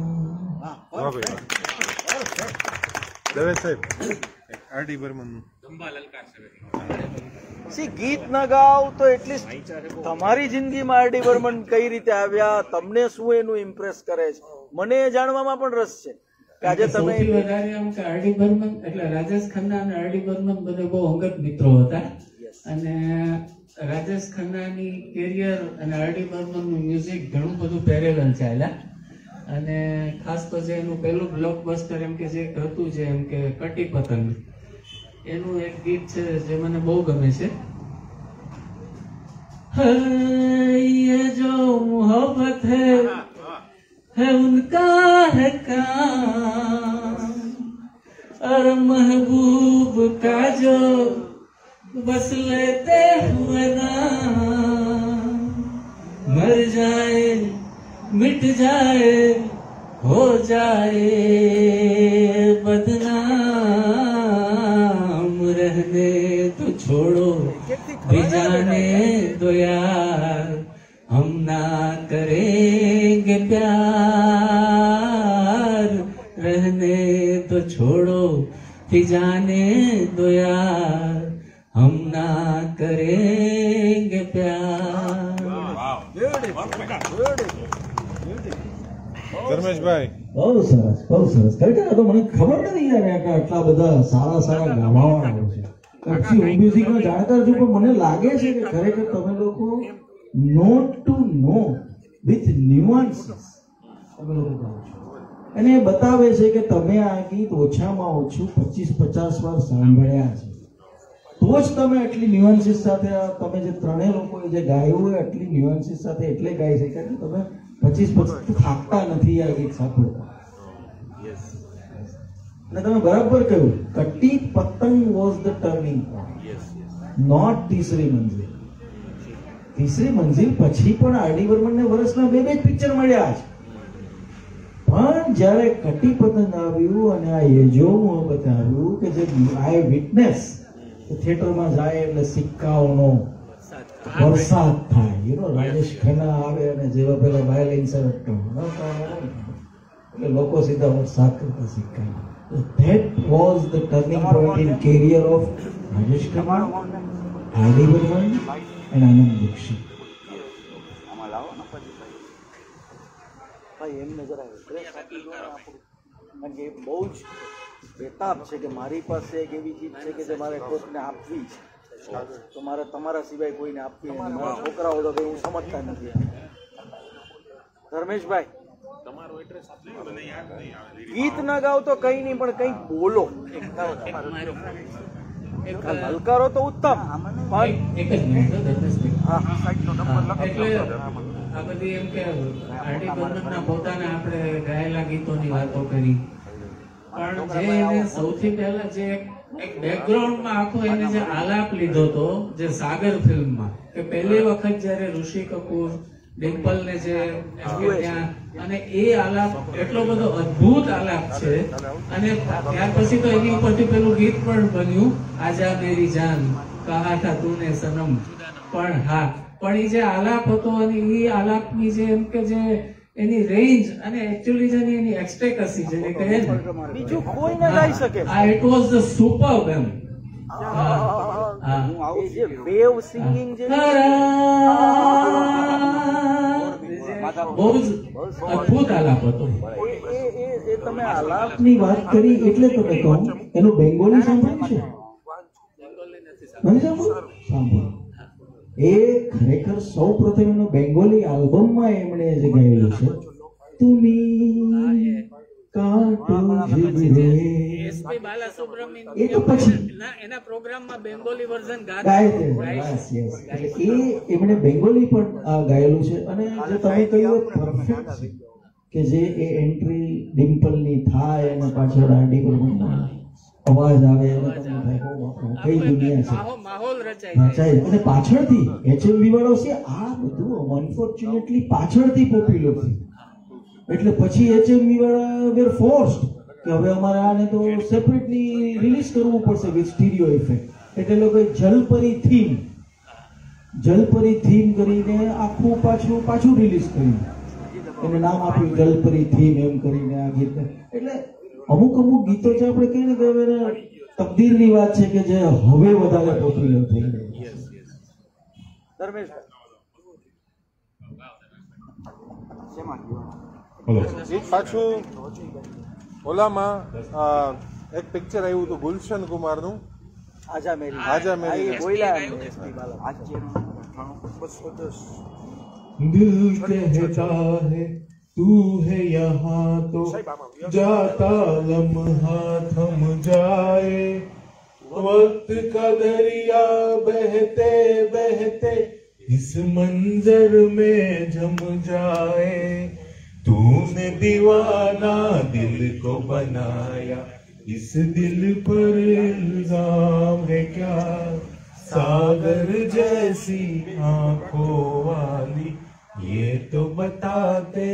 દવે સાહેબ આરડી બર્મન ગીત ના ગાવ તો એટલીસ્ટ તમારી જિંદગીમાં આરડી બર્મન કઈ રીતે આવ્યા, તમને શું એનું ઇમ્પ્રેસ કરે છે, મને એ જાણવામાં પણ રસ છે. કે આજે તમે સૌથી વધારે આમ કે આરડી બર્મન એટલે રાજેશ ખન્ના અને આરડી બર્મન બંને બહુ અંગત મિત્રો હતા અને રાજેશ ખન્નાની કેરિયર અને આરડી બર્મનનું મ્યુઝિક ઘણું બધું પેરેલલ ચાલ્યા અને ખાસ તો જે એનું પહેલું બ્લોકબસ્ટર એમ કે જે હતું જે એમ કે કટી પતંગ એનું એક ગીત છે જે મને બહુ ગમે છે. ये जो मोहब्बत है उनका है काम और महबूब का जो बस लेते हुए नाम मर जाए मिट जाए हो जाए बदनाम रहने तो छोड़ो भिजाने दो यार हम ना करेंगे प्यार रहने तो छोड़ो भिजाने दो यार हम ना करेंगे प्यार. ધર્મેશભાઈ બહુ સરસ ખરેખર આ તો મને ખબર નથી યાર કે આટલા બધા સારા ગાવાવાળા છે. પછી હું મ્યુઝિકનો જાણકાર છું પણ મને લાગે છે કે ખરેખર તમે લોકો not to know with nuances તમે લોકો ગાઓ છો અને એ બતાવે છે કે તમે આ ગીત ઓછામાં ઓછું 25-50 વાર સાંભળ્યા છે તો જ તમે આટલી ન્યુઆન્સીસ સાથે તમે જે ત્રણેય લોકોએ જે ગાયું હોય આટલી ન્યુઆન્સીસ સાથે એટલે ગાઈ શક્યા કે તમે 25 થાકતા નથી આ ગીત સાંભળતા. અને તમે બરાબર કહ્યું Kati Patang was the turning point not Teesri Manzil. Teesri Manzil પછી પણ આરડી બર્મનને વર્ષના બે પિક્ચર મળ્યા છે પણ જ્યારે કટી પતંગ આવ્યું અને આ ये जो मोहब्बत આવ્યું કે જે આઈ વિટનેસ થિયેટરમાં જાય એટલે સિક્કાઓનો વરસાદ થાય રાજેશ ખન્ના આવે અને જેવા પેલા વાયલિન એટલે લોકો સીધા વરસાદ કરતા સિક્કા. That was the turning point in career of Rajesh Khanna, R.D. Burman and Anand Dixit. ભાઈ એમને જરા એડ્રેસ આપી દો ને આપણું કારણ કે એ બહુ જ બેતાબ છે કે મારી પાસે એક એવી ચીજ છે કે જે મારે કોઈકને આપવી છે તો મારે તમારા સિવાય કોઈને આપવી નથી. મારા છોકરાઓ તો કંઈ હું સમજતા નથી. ધર્મેશભાઈ ગીત ના ગાવ તો કઈ નહીં પણ કંઈક બોલો હલકારો તો ઉત્તમ પણ એટલે આ બધી એમ કે આરડી બર્મનના પોતાના આપણે ગાયેલા ગીતોની વાતો કરી પણ જે એને સૌથી પહેલા જે એક બેકગ્રાઉન્ડમાં આખો એને જે આલાપ લીધો હતો જે સાગર ફિલ્મમાં કે પહેલી વખત જ્યારે ઋષિ કપૂર ડિમ્પલ ને જે ત્યાં અને એ આલાપ એટલો બધો અદ્ભુત આલાપ છે અને ત્યાર પછી તો એની ઉપરથી પેલું ગીત પણ બન્યું આજા મેરી જાન કહા થા તૂને સનમ પણ હા પણ એ જે આલાપ હતો અને એ આલાપની જે એમ કે જે એની રેન્જ અને એકચ્યુઅલી જેની એની એક્સટેકસી જેને કહે ને બીજું કોઈ ના ગાઈ શકે. ઇટ વોઝ ધ સુપર્બ એમ. જે વેવ સિંગિંગ જે બહુ જ અદ્ભુત આલાપ હતો. એ તમે આલાપ ની વાત કરી એટલે તમે કહો એનું બેંગોલી સાંભળ્યું છે નથી સાંભળ્યું એ ખરેખર સૌ પ્રથમ એનો બેંગોલી આલ્બમમાં એમણે જે ગાયેલું છે તુમી કાંટો જીવરે એસપી બાલાસુબ્રમણ્યમ એ તો પછી એના પ્રોગ્રામમાં બેંગોલી વર્ઝન ગાય છે. એ એમણે બેંગોલી પણ ગાયેલું છે અને જે તમે કહ્યું પરફેક્ટ છે કે જે એ એન્ટ્રી ડિમ્પલની થાય અને પાછળ આરડી બર્મનનો અવાજ આવે અને તમને થાય કઈ દુનિયા છે માહોલ રચાય અને પાછળથી HMV વાળો છે આ બધું અનફોર્ચ્યુનેટલી પાછળથી પોપ્યુલર થયું એટલે પછી HMV વાળા વેર ફોર્સ્ડ કે હવે અમારે આને તો સેપરેટલી રિલીઝ કરવું પડશે વિથ સ્ટીરિયો ઇફેક્ટ એટલે લોકોએ જલપરી થીમ કરીને આખું પાછું રિલીઝ કર્યું એને નામ આપ્યું જલપરી થીમ એમ કરીને આ ગીત. એટલે અમુક ગીતો છે આપણે કહીએ ને કે હવે તકદીરની વાત છે કે જે હવે વધારે પોપ્યુલર થઈ ગયું. હલો પાછું ઓલામાં એક પિક્ચર આવ્યું હતું ગુલશન કુમારનું, આજા મેરી આજા મેરી. આ એ બોલ્યા એમ એસપી બાલા. આજે 210 दिल कहता है तू है यहाँ तो जाता लम्हा थम जाए, वक्त का दरिया बहते बहते इस मंजर में जम जाए, तूने दीवाना दिल को बनाया, इस दिल पर इल्जाम है क्या, सागर जैसी आंखों वाली ये तो बता दे